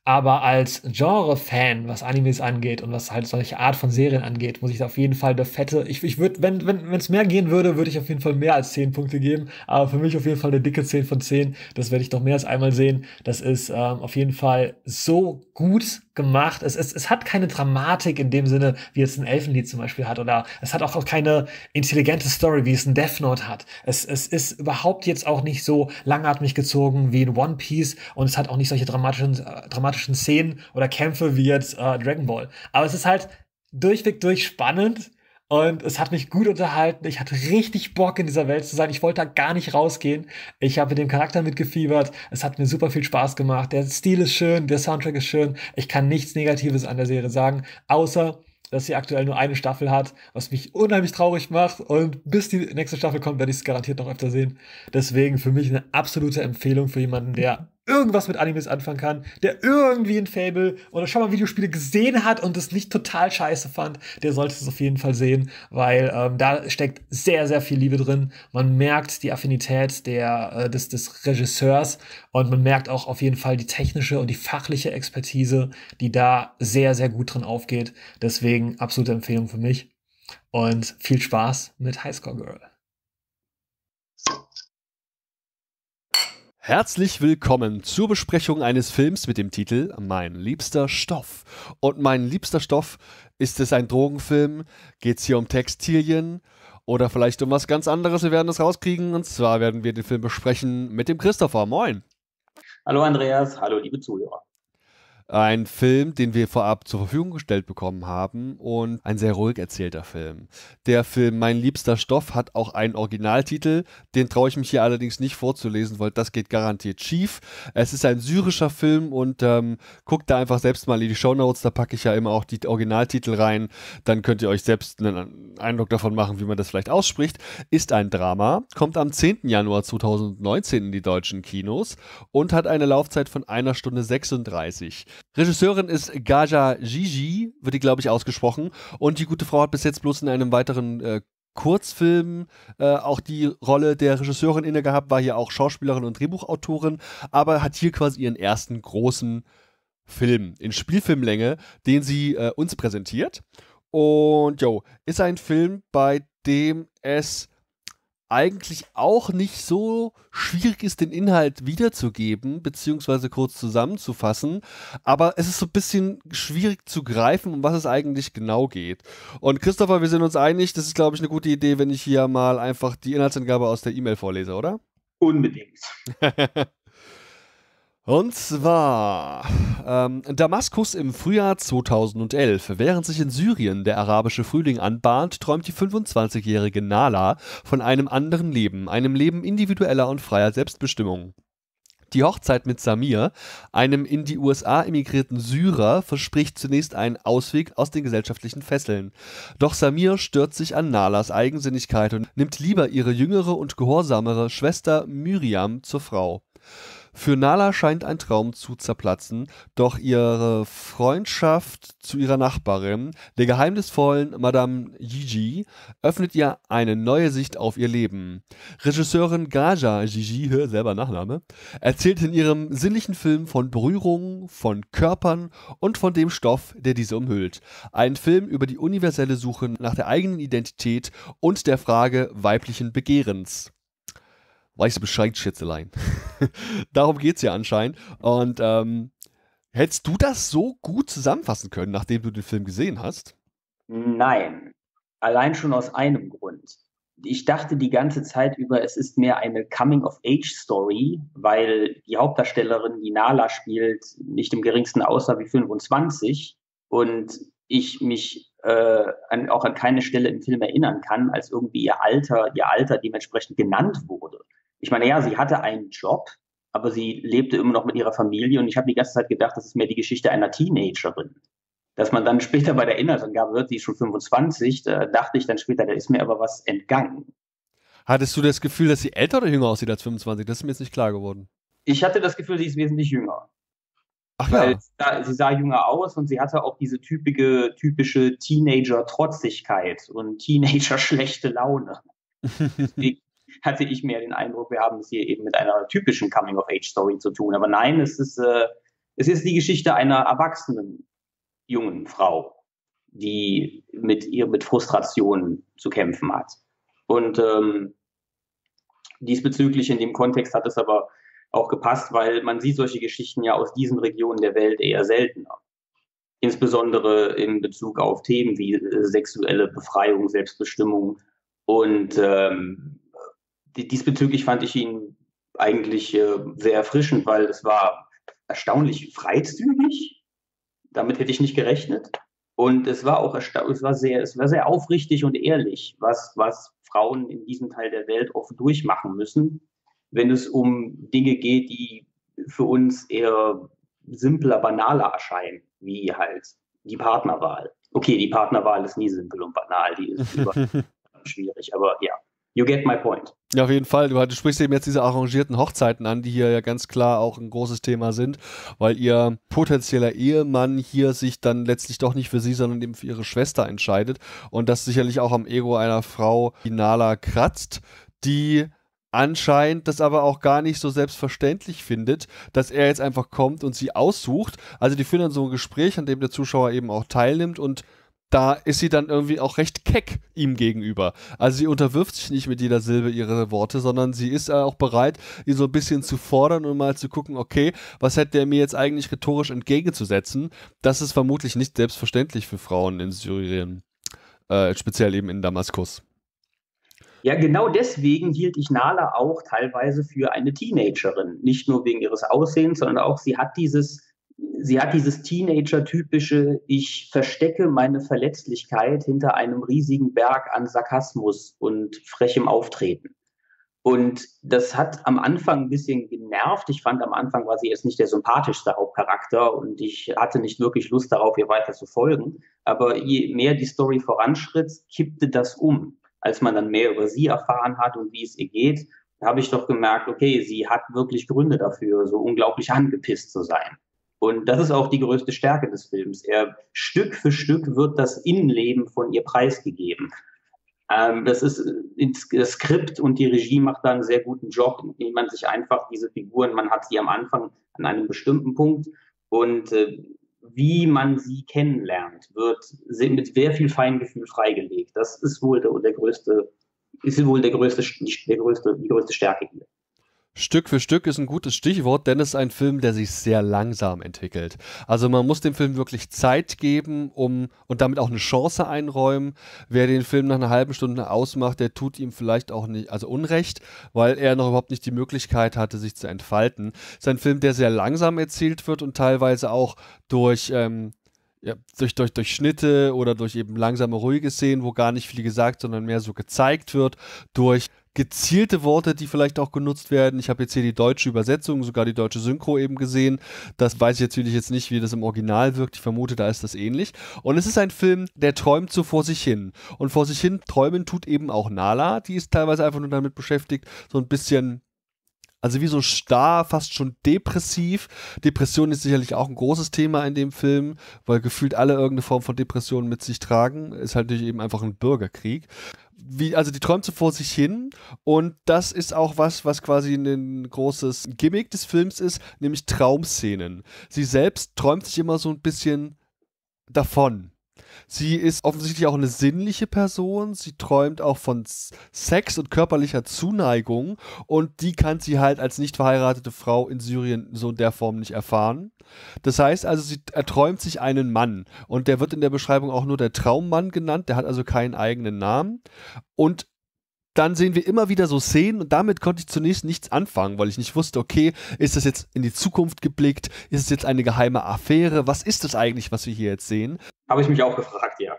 Aber als Genre-Fan, was Animes angeht und was halt solche Art von Serien angeht, muss ich da auf jeden Fall eine fette, ich, ich würde, wenn, wenn, wenn es mehr gehen würde, würde ich auf jeden Fall mehr als zehn Punkte geben. Aber für mich auf jeden Fall eine dicke zehn von zehn. Das werde ich doch mehr als einmal sehen. Das ist ähm, auf jeden Fall so gut gemacht. Es, es, es hat keine Dramatik in dem Sinne, wie es ein Elfenlied zum Beispiel hat. Oder es hat auch keine intelligente Story, wie es ein Death Note hat. Es, es ist überhaupt jetzt auch nicht so langatmig gezogen wie in One Piece. Und es hat auch nicht solche dramatischen, äh, dramatischen Szenen oder Kämpfe wie jetzt äh, Dragon Ball. Aber es ist halt durchweg durch spannend. Und es hat mich gut unterhalten. Ich hatte richtig Bock, in dieser Welt zu sein. Ich wollte da gar nicht rausgehen. Ich habe mit dem Charakter mitgefiebert. Es hat mir super viel Spaß gemacht. Der Stil ist schön, der Soundtrack ist schön. Ich kann nichts Negatives an der Serie sagen, außer dass sie aktuell nur eine Staffel hat, was mich unheimlich traurig macht. Und bis die nächste Staffel kommt, werde ich es garantiert noch öfter sehen. Deswegen für mich eine absolute Empfehlung für jemanden, der irgendwas mit Animes anfangen kann, der irgendwie ein Fable oder schon mal Videospiele gesehen hat und es nicht total scheiße fand, der sollte es auf jeden Fall sehen, weil ähm, da steckt sehr, sehr viel Liebe drin. Man merkt die Affinität der, äh, des, des Regisseurs und man merkt auch auf jeden Fall die technische und die fachliche Expertise, die da sehr, sehr gut drin aufgeht. Deswegen absolute Empfehlung für mich und viel Spaß mit Highscore Girl. Herzlich willkommen zur Besprechung eines Films mit dem Titel Mein liebster Stoff. Und mein liebster Stoff, ist es ein Drogenfilm? Geht es hier um Textilien? Oder vielleicht um was ganz anderes? Wir werden es rauskriegen. Und zwar werden wir den Film besprechen mit dem Christopher. Moin. Hallo Andreas, hallo liebe Zuhörer. Ein Film, den wir vorab zur Verfügung gestellt bekommen haben und ein sehr ruhig erzählter Film. Der Film Mein liebster Stoff hat auch einen Originaltitel, den traue ich mich hier allerdings nicht vorzulesen, weil das geht garantiert schief. Es ist ein syrischer Film und ähm, guckt da einfach selbst mal in die Shownotes, da packe ich ja immer auch die Originaltitel rein, dann könnt ihr euch selbst einen Eindruck davon machen, wie man das vielleicht ausspricht. Ist ein Drama, kommt am zehnten Januar zweitausendneunzehn in die deutschen Kinos und hat eine Laufzeit von einer Stunde sechsunddreißig. Regisseurin ist Gaja Gigi, wird die, glaube ich, ausgesprochen. Und die gute Frau hat bis jetzt bloß in einem weiteren äh, Kurzfilm äh, auch die Rolle der Regisseurin inne gehabt, war hier auch Schauspielerin und Drehbuchautorin, aber hat hier quasi ihren ersten großen Film in Spielfilmlänge, den sie äh, uns präsentiert. Und jo, ist ein Film, bei dem es eigentlich auch nicht so schwierig ist, den Inhalt wiederzugeben, beziehungsweise kurz zusammenzufassen, aber es ist so ein bisschen schwierig zu greifen, um was es eigentlich genau geht. Und Christopher, wir sind uns einig, das ist, glaube ich, eine gute Idee, wenn ich hier mal einfach die Inhaltsangabe aus der E-Mail vorlese, oder? Unbedingt. Und zwar ähm, Damaskus im Frühjahr zweitausendelf. Während sich in Syrien der arabische Frühling anbahnt, träumt die fünfundzwanzigjährige Nala von einem anderen Leben, einem Leben individueller und freier Selbstbestimmung. Die Hochzeit mit Samir, einem in die U S A emigrierten Syrer, verspricht zunächst einen Ausweg aus den gesellschaftlichen Fesseln. Doch Samir stört sich an Nalas Eigensinnigkeit und nimmt lieber ihre jüngere und gehorsamere Schwester Myriam zur Frau. Für Nala scheint ein Traum zu zerplatzen, doch ihre Freundschaft zu ihrer Nachbarin, der geheimnisvollen Madame Gigi, öffnet ihr eine neue Sicht auf ihr Leben. Regisseurin Gaja Gigi, selber Nachname, erzählt in ihrem sinnlichen Film von Berührungen, von Körpern und von dem Stoff, der diese umhüllt. Ein Film über die universelle Suche nach der eigenen Identität und der Frage weiblichen Begehrens. Weißt du Bescheid, Schätzelein? Darum geht's ja anscheinend. Und ähm, hättest du das so gut zusammenfassen können, nachdem du den Film gesehen hast? Nein, allein schon aus einem Grund. Ich dachte die ganze Zeit über, es ist mehr eine Coming-of-Age-Story, weil die Hauptdarstellerin, die Nala spielt, nicht im geringsten aussah wie fünfundzwanzig und ich mich äh, an, auch an keine Stelle im Film erinnern kann, als irgendwie ihr Alter, ihr Alter dementsprechend genannt wurde. Ich meine, ja, sie hatte einen Job, aber sie lebte immer noch mit ihrer Familie und ich habe die ganze Zeit gedacht, das ist mehr die Geschichte einer Teenagerin. Dass man dann später bei der Inhaltsangabe wird, sie ist schon fünfundzwanzig, da dachte ich dann später, da ist mir aber was entgangen. Hattest du das Gefühl, dass sie älter oder jünger aussieht als fünfundzwanzig? Das ist mir jetzt nicht klar geworden. Ich hatte das Gefühl, sie ist wesentlich jünger. Ach Weil ja. da, sie sah jünger aus und sie hatte auch diese typische, typische Teenager-Trotzigkeit und Teenager-schlechte Laune. Deswegen hatte ich mehr den Eindruck, wir haben es hier eben mit einer typischen Coming-of-Age-Story zu tun. Aber nein, es ist, äh, Es ist die Geschichte einer erwachsenen jungen Frau, die mit ihr mit Frustrationen zu kämpfen hat. Und ähm, diesbezüglich in dem Kontext hat es aber auch gepasst, weil man sieht solche Geschichten ja aus diesen Regionen der Welt eher seltener. Insbesondere in Bezug auf Themen wie äh, sexuelle Befreiung, Selbstbestimmung. Und ähm, diesbezüglich fand ich ihn eigentlich äh, sehr erfrischend, weil es war erstaunlich freizügig. Damit hätte ich nicht gerechnet. Und es war auch ersta- es war sehr, es war sehr aufrichtig und ehrlich, was, was Frauen in diesem Teil der Welt oft durchmachen müssen, wenn es um Dinge geht, die für uns eher simpler, banaler erscheinen, wie halt die Partnerwahl. Okay, die Partnerwahl ist nie simpel und banal, die ist über schwierig, aber ja, you get my point. Ja, auf jeden Fall. Du, du sprichst eben jetzt diese arrangierten Hochzeiten an, die hier ja ganz klar auch ein großes Thema sind, weil ihr potenzieller Ehemann hier sich dann letztlich doch nicht für sie, sondern eben für ihre Schwester entscheidet und das sicherlich auch am Ego einer Frau, die Nala kratzt, die anscheinend das aber auch gar nicht so selbstverständlich findet, dass er jetzt einfach kommt und sie aussucht. Also die führen dann so ein Gespräch, an dem der Zuschauer eben auch teilnimmt und da ist sie dann irgendwie auch recht keck ihm gegenüber. Also sie unterwirft sich nicht mit jeder Silbe ihrer Worte, sondern sie ist auch bereit, ihn so ein bisschen zu fordern und mal zu gucken, okay, was hätte er mir jetzt eigentlich rhetorisch entgegenzusetzen? Das ist vermutlich nicht selbstverständlich für Frauen in Syrien, äh, speziell eben in Damaskus. Ja, genau deswegen hielt ich Nala auch teilweise für eine Teenagerin. Nicht nur wegen ihres Aussehens, sondern auch, sie hat dieses, sie hat dieses Teenager-typische, ich verstecke meine Verletzlichkeit hinter einem riesigen Berg an Sarkasmus und frechem Auftreten. Und das hat am Anfang ein bisschen genervt. Ich fand, am Anfang war sie jetzt nicht der sympathischste Hauptcharakter und ich hatte nicht wirklich Lust darauf, ihr weiter zu folgen. Aber je mehr die Story voranschritt, kippte das um. Als man dann mehr über sie erfahren hat und wie es ihr geht, habe ich doch gemerkt, okay, sie hat wirklich Gründe dafür, so unglaublich angepisst zu sein. Und das ist auch die größte Stärke des Films. Er, Stück für Stück wird das Innenleben von ihr preisgegeben. Ähm, das ist das Skript und die Regie macht da einen sehr guten Job, indem man sich einfach diese Figuren, man hat sie am Anfang an einem bestimmten Punkt und äh, wie man sie kennenlernt, wird mit sehr viel Feingefühl freigelegt. Das ist wohl der, der größte, ist wohl der größte, der größte, die größte Stärke hier. Stück für Stück ist ein gutes Stichwort, denn es ist ein Film, der sich sehr langsam entwickelt. Also man muss dem Film wirklich Zeit geben, um und damit auch eine Chance einräumen. Wer den Film nach einer halben Stunde ausmacht, der tut ihm vielleicht auch nicht, also Unrecht, weil er noch überhaupt nicht die Möglichkeit hatte, sich zu entfalten. Es ist ein Film, der sehr langsam erzählt wird und teilweise auch durch ähm, Ja, durch, durch, durch Schnitte oder durch eben langsame, ruhige Szenen, wo gar nicht viel gesagt, sondern mehr so gezeigt wird, durch gezielte Worte, die vielleicht auch genutzt werden. Ich habe jetzt hier die deutsche Übersetzung, sogar die deutsche Synchro eben gesehen. Das weiß ich natürlich jetzt nicht, wie das im Original wirkt. Ich vermute, da ist das ähnlich. Und es ist ein Film, der träumt so vor sich hin. Und vor sich hin träumen tut eben auch Nala. Die ist teilweise einfach nur damit beschäftigt, so ein bisschen... Also wie so starr, fast schon depressiv. Depression ist sicherlich auch ein großes Thema in dem Film, weil gefühlt alle irgendeine Form von Depression mit sich tragen. Ist halt natürlich eben einfach ein Bürgerkrieg. Wie, also die träumt so vor sich hin und das ist auch was, was quasi ein großes Gimmick des Films ist, nämlich Traumszenen. Sie selbst träumt sich immer so ein bisschen davon. Sie ist offensichtlich auch eine sinnliche Person, sie träumt auch von Sex und körperlicher Zuneigung und die kann sie halt als nicht verheiratete Frau in Syrien so in der Form nicht erfahren. Das heißt also, sie erträumt sich einen Mann und der wird in der Beschreibung auch nur der Traummann genannt, der hat also keinen eigenen Namen und dann sehen wir immer wieder so Szenen und damit konnte ich zunächst nichts anfangen, weil ich nicht wusste, okay, ist das jetzt in die Zukunft geblickt? Ist es jetzt eine geheime Affäre? Was ist das eigentlich, was wir hier jetzt sehen? Habe ich mich auch gefragt, ja.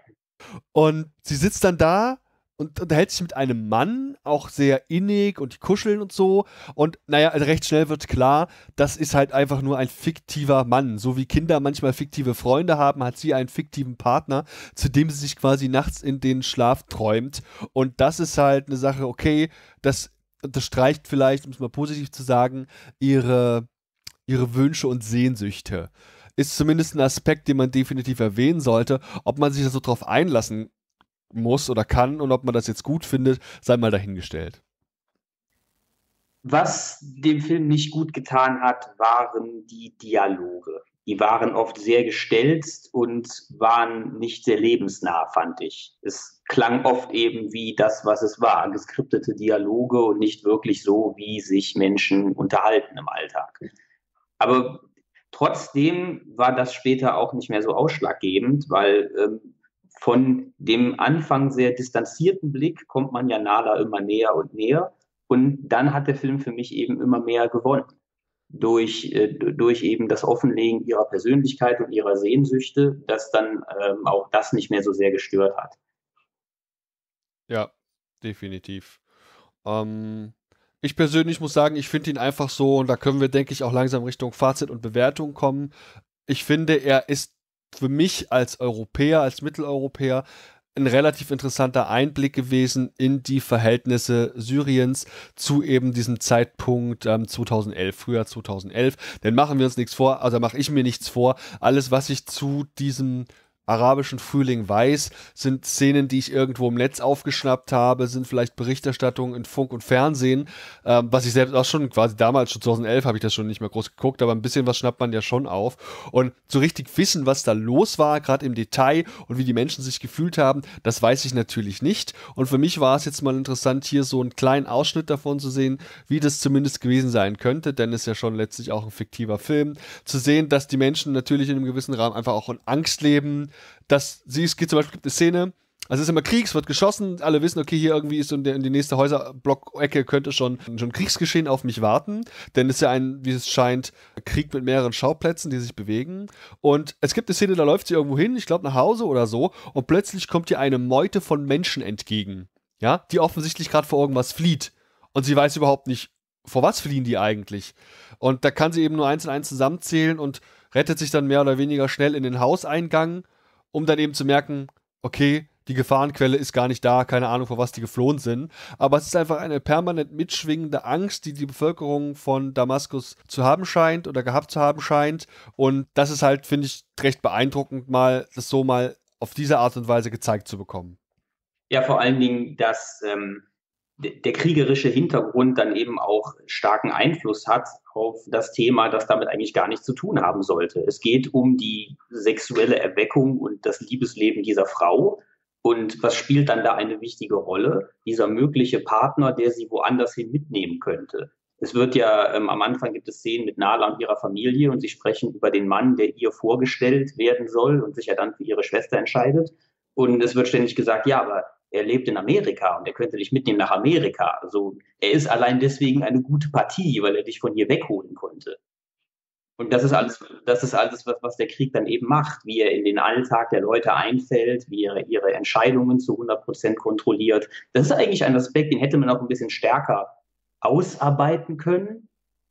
Und sie sitzt dann da und unterhält sich mit einem Mann, auch sehr innig und die kuscheln und so. Und naja, also recht schnell wird klar, das ist halt einfach nur ein fiktiver Mann. So wie Kinder manchmal fiktive Freunde haben, hat sie einen fiktiven Partner, zu dem sie sich quasi nachts in den Schlaf träumt. Und das ist halt eine Sache, okay, das unterstreicht vielleicht, um es mal positiv zu sagen, ihre, ihre Wünsche und Sehnsüchte. Ist zumindest ein Aspekt, den man definitiv erwähnen sollte. Ob man sich da so drauf einlassen muss oder kann und ob man das jetzt gut findet, sei mal dahingestellt. Was dem Film nicht gut getan hat, waren die Dialoge. die waren oft sehr gestelzt und waren nicht sehr lebensnah, fand ich. Es klang oft eben wie das, was es war, geskriptete Dialoge und nicht wirklich so, wie sich Menschen unterhalten im Alltag. Aber trotzdem war das später auch nicht mehr so ausschlaggebend, weil ähm, von dem Anfang sehr distanzierten Blick kommt man ja Nala immer näher und näher. Und dann hat der Film für mich eben immer mehr gewonnen. Durch, äh, durch eben das Offenlegen ihrer Persönlichkeit und ihrer Sehnsüchte, dass dann ähm, auch das nicht mehr so sehr gestört hat. Ja, definitiv. Ähm, ich persönlich muss sagen, ich finde ihn einfach so, und da können wir, denke ich, auch langsam Richtung Fazit und Bewertung kommen. Ich finde, er ist für mich als Europäer, als Mitteleuropäer, ein relativ interessanter Einblick gewesen in die Verhältnisse Syriens zu eben diesem Zeitpunkt ähm, zweitausendelf, Frühjahr zweitausendelf. Denn machen wir uns nichts vor, also mache ich mir nichts vor. Alles, was ich zu diesem arabischen Frühling weiß, sind Szenen, die ich irgendwo im Netz aufgeschnappt habe, sind vielleicht Berichterstattungen in Funk und Fernsehen, ähm, was ich selbst auch schon, quasi damals, schon zweitausendelf, habe ich das schon nicht mehr groß geguckt, aber ein bisschen was schnappt man ja schon auf. Und so richtig wissen, was da los war, gerade im Detail und wie die Menschen sich gefühlt haben, das weiß ich natürlich nicht. Und für mich war es jetzt mal interessant, hier so einen kleinen Ausschnitt davon zu sehen, wie das zumindest gewesen sein könnte, denn es ist ja schon letztlich auch ein fiktiver Film, zu sehen, dass die Menschen natürlich in einem gewissen Rahmen einfach auch in Angst leben, dass sie, es gibt zum Beispiel eine Szene, also es ist immer Krieg, es wird geschossen, alle wissen, okay, hier irgendwie ist in, der, in die nächste Häuserblock-Ecke könnte schon, schon Kriegsgeschehen auf mich warten, denn es ist ja ein, wie es scheint, Krieg mit mehreren Schauplätzen, die sich bewegen, und es gibt eine Szene, da läuft sie irgendwo hin, ich glaube nach Hause oder so, und plötzlich kommt ihr eine Meute von Menschen entgegen, ja, die offensichtlich gerade vor irgendwas flieht, und sie weiß überhaupt nicht, vor was fliehen die eigentlich, und da kann sie eben nur eins und eins zusammenzählen und rettet sich dann mehr oder weniger schnell in den Hauseingang, um dann eben zu merken, okay, die Gefahrenquelle ist gar nicht da, keine Ahnung, vor was die geflohen sind. Aber es ist einfach eine permanent mitschwingende Angst, die die Bevölkerung von Damaskus zu haben scheint oder gehabt zu haben scheint. Und das ist halt, finde ich, recht beeindruckend, mal das so mal auf diese Art und Weise gezeigt zu bekommen. Ja, vor allen Dingen, dass ähm, d- der kriegerische Hintergrund dann eben auch starken Einfluss hat auf das Thema, das damit eigentlich gar nichts zu tun haben sollte. Es geht um die sexuelle Erweckung und das Liebesleben dieser Frau. Und was spielt dann da eine wichtige Rolle? Dieser mögliche Partner, der sie woanders hin mitnehmen könnte. Es wird ja, ähm, am Anfang gibt es Szenen mit Nala und ihrer Familie und sie sprechen über den Mann, der ihr vorgestellt werden soll und sich ja dann für ihre Schwester entscheidet. Und es wird ständig gesagt, ja, aber er lebt in Amerika und er könnte dich mitnehmen nach Amerika. Also er ist allein deswegen eine gute Partie, weil er dich von hier wegholen konnte. Und das ist alles, das ist alles, was, was der Krieg dann eben macht, wie er in den Alltag der Leute einfällt, wie er ihre Entscheidungen zu hundert Prozent kontrolliert. Das ist eigentlich ein Aspekt, den hätte man auch ein bisschen stärker ausarbeiten können.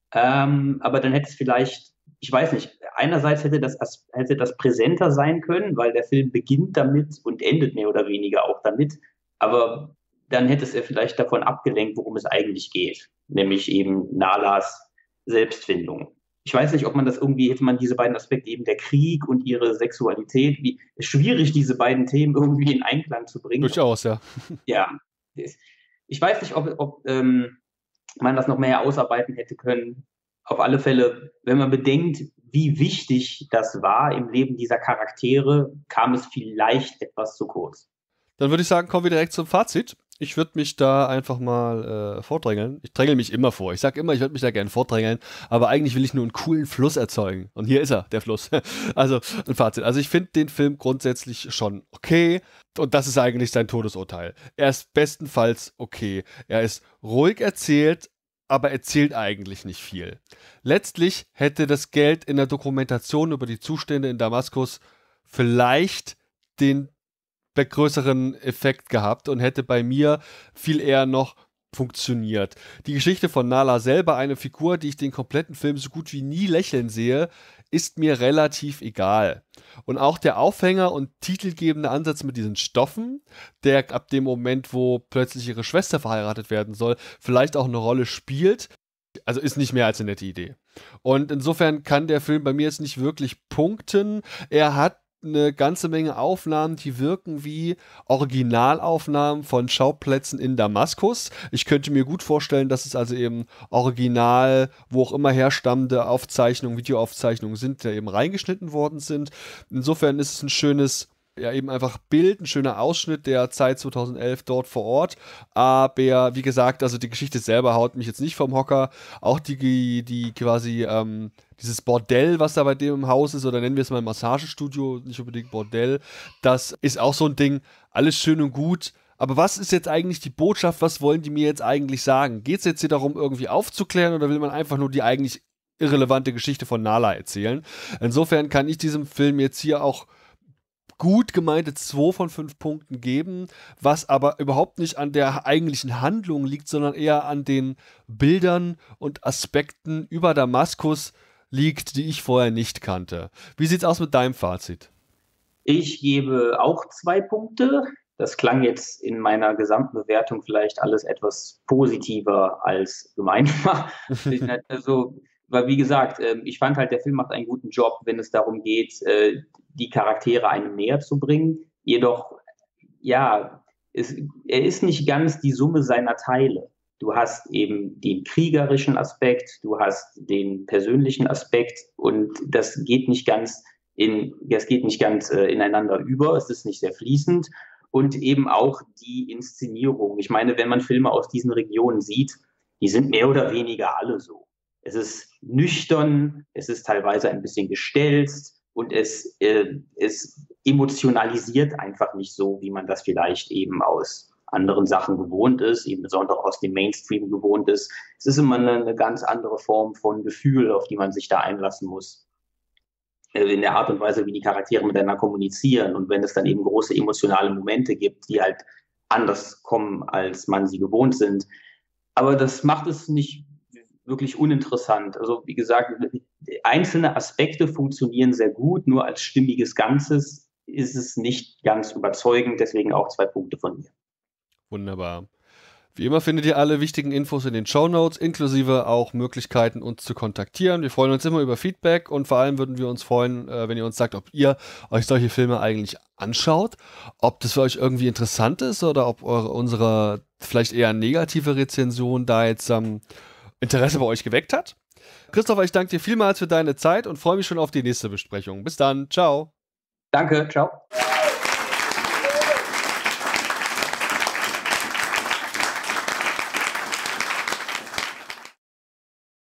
Ähm, aber dann hätte es vielleicht, ich weiß nicht, einerseits hätte das, hätte das präsenter sein können, weil der Film beginnt damit und endet mehr oder weniger auch damit. Aber dann hätte es er vielleicht davon abgelenkt, worum es eigentlich geht. Nämlich eben Nalas Selbstfindung. Ich weiß nicht, ob man das irgendwie, hätte man diese beiden Aspekte, eben der Krieg und ihre Sexualität, wie schwierig diese beiden Themen irgendwie in Einklang zu bringen. Durchaus, ja. Ja. Ich weiß nicht, ob, ob ähm, man das noch mehr ausarbeiten hätte können. Auf alle Fälle, wenn man bedenkt, wie wichtig das war im Leben dieser Charaktere, kam es vielleicht etwas zu kurz. Dann würde ich sagen, kommen wir direkt zum Fazit. Ich würde mich da einfach mal äh, vordrängeln. Ich drängel mich immer vor. Ich sage immer, ich würde mich da gerne vordrängeln, aber eigentlich will ich nur einen coolen Fluss erzeugen. Und hier ist er, der Fluss. Also ein Fazit. Also ich finde den Film grundsätzlich schon okay. Und das ist eigentlich sein Todesurteil. Er ist bestenfalls okay. Er ist ruhig erzählt, aber erzählt eigentlich nicht viel. Letztlich hätte das Geld in der Dokumentation über die Zustände in Damaskus vielleicht den größeren Effekt gehabt und hätte bei mir viel eher noch funktioniert. Die Geschichte von Nala selber, eine Figur, die ich den kompletten Film so gut wie nie lächeln sehe, ist mir relativ egal. Und auch der Aufhänger und titelgebende Ansatz mit diesen Stoffen, der ab dem Moment, wo plötzlich ihre Schwester verheiratet werden soll, vielleicht auch eine Rolle spielt, also ist nicht mehr als eine nette Idee. Und insofern kann der Film bei mir jetzt nicht wirklich punkten. Er hat eine ganze Menge Aufnahmen, die wirken wie Originalaufnahmen von Schauplätzen in Damaskus. Ich könnte mir gut vorstellen, dass es also eben original, wo auch immer herstammende Aufzeichnungen, Videoaufzeichnungen sind, die eben reingeschnitten worden sind. Insofern ist es ein schönes, ja eben einfach Bild, ein schöner Ausschnitt der Zeit zweitausendelf dort vor Ort. Aber wie gesagt, also die Geschichte selber haut mich jetzt nicht vom Hocker. Auch die, die quasi, ähm, dieses Bordell, was da bei dem im Haus ist, oder nennen wir es mal Massagestudio, nicht unbedingt Bordell, das ist auch so ein Ding, alles schön und gut. Aber was ist jetzt eigentlich die Botschaft, was wollen die mir jetzt eigentlich sagen? Geht es jetzt hier darum, irgendwie aufzuklären, oder will man einfach nur die eigentlich irrelevante Geschichte von Nala erzählen? Insofern kann ich diesem Film jetzt hier auch gut gemeinte zwei von fünf Punkten geben, was aber überhaupt nicht an der eigentlichen Handlung liegt, sondern eher an den Bildern und Aspekten über Damaskus liegt, die ich vorher nicht kannte. Wie sieht's aus mit deinem Fazit? Ich gebe auch zwei Punkte. Das klang jetzt in meiner gesamten Bewertung vielleicht alles etwas positiver als gemeint war. Also, weil wie gesagt, ich fand halt, der Film macht einen guten Job, wenn es darum geht, die Charaktere einem näher zu bringen. Jedoch, ja, es, er ist nicht ganz die Summe seiner Teile. Du hast eben den kriegerischen Aspekt, du hast den persönlichen Aspekt, und das geht nicht ganz in, das geht nicht ganz äh, ineinander über. Es ist nicht sehr fließend, und eben auch die Inszenierung. Ich meine, wenn man Filme aus diesen Regionen sieht, die sind mehr oder weniger alle so. Es ist nüchtern, es ist teilweise ein bisschen gestelzt, und es, äh, es emotionalisiert einfach nicht so, wie man das vielleicht eben aus anderen Sachen gewohnt ist, eben besonders aus dem Mainstream gewohnt ist. Es ist immer eine, eine ganz andere Form von Gefühl, auf die man sich da einlassen muss. Äh, in der Art und Weise, wie die Charaktere miteinander kommunizieren, und wenn es dann eben große emotionale Momente gibt, die halt anders kommen, als man sie gewohnt sind. Aber das macht es nicht wirklich uninteressant. Also wie gesagt, einzelne Aspekte funktionieren sehr gut, nur als stimmiges Ganzes ist es nicht ganz überzeugend, deswegen auch zwei Punkte von mir. Wunderbar. Wie immer findet ihr alle wichtigen Infos in den Shownotes, inklusive auch Möglichkeiten, uns zu kontaktieren. Wir freuen uns immer über Feedback, und vor allem würden wir uns freuen, wenn ihr uns sagt, ob ihr euch solche Filme eigentlich anschaut, ob das für euch irgendwie interessant ist oder ob eure, unsere vielleicht eher negative Rezension da jetzt ähm, Interesse bei euch geweckt hat. Christopher, ich danke dir vielmals für deine Zeit und freue mich schon auf die nächste Besprechung. Bis dann. Ciao. Danke. Ciao.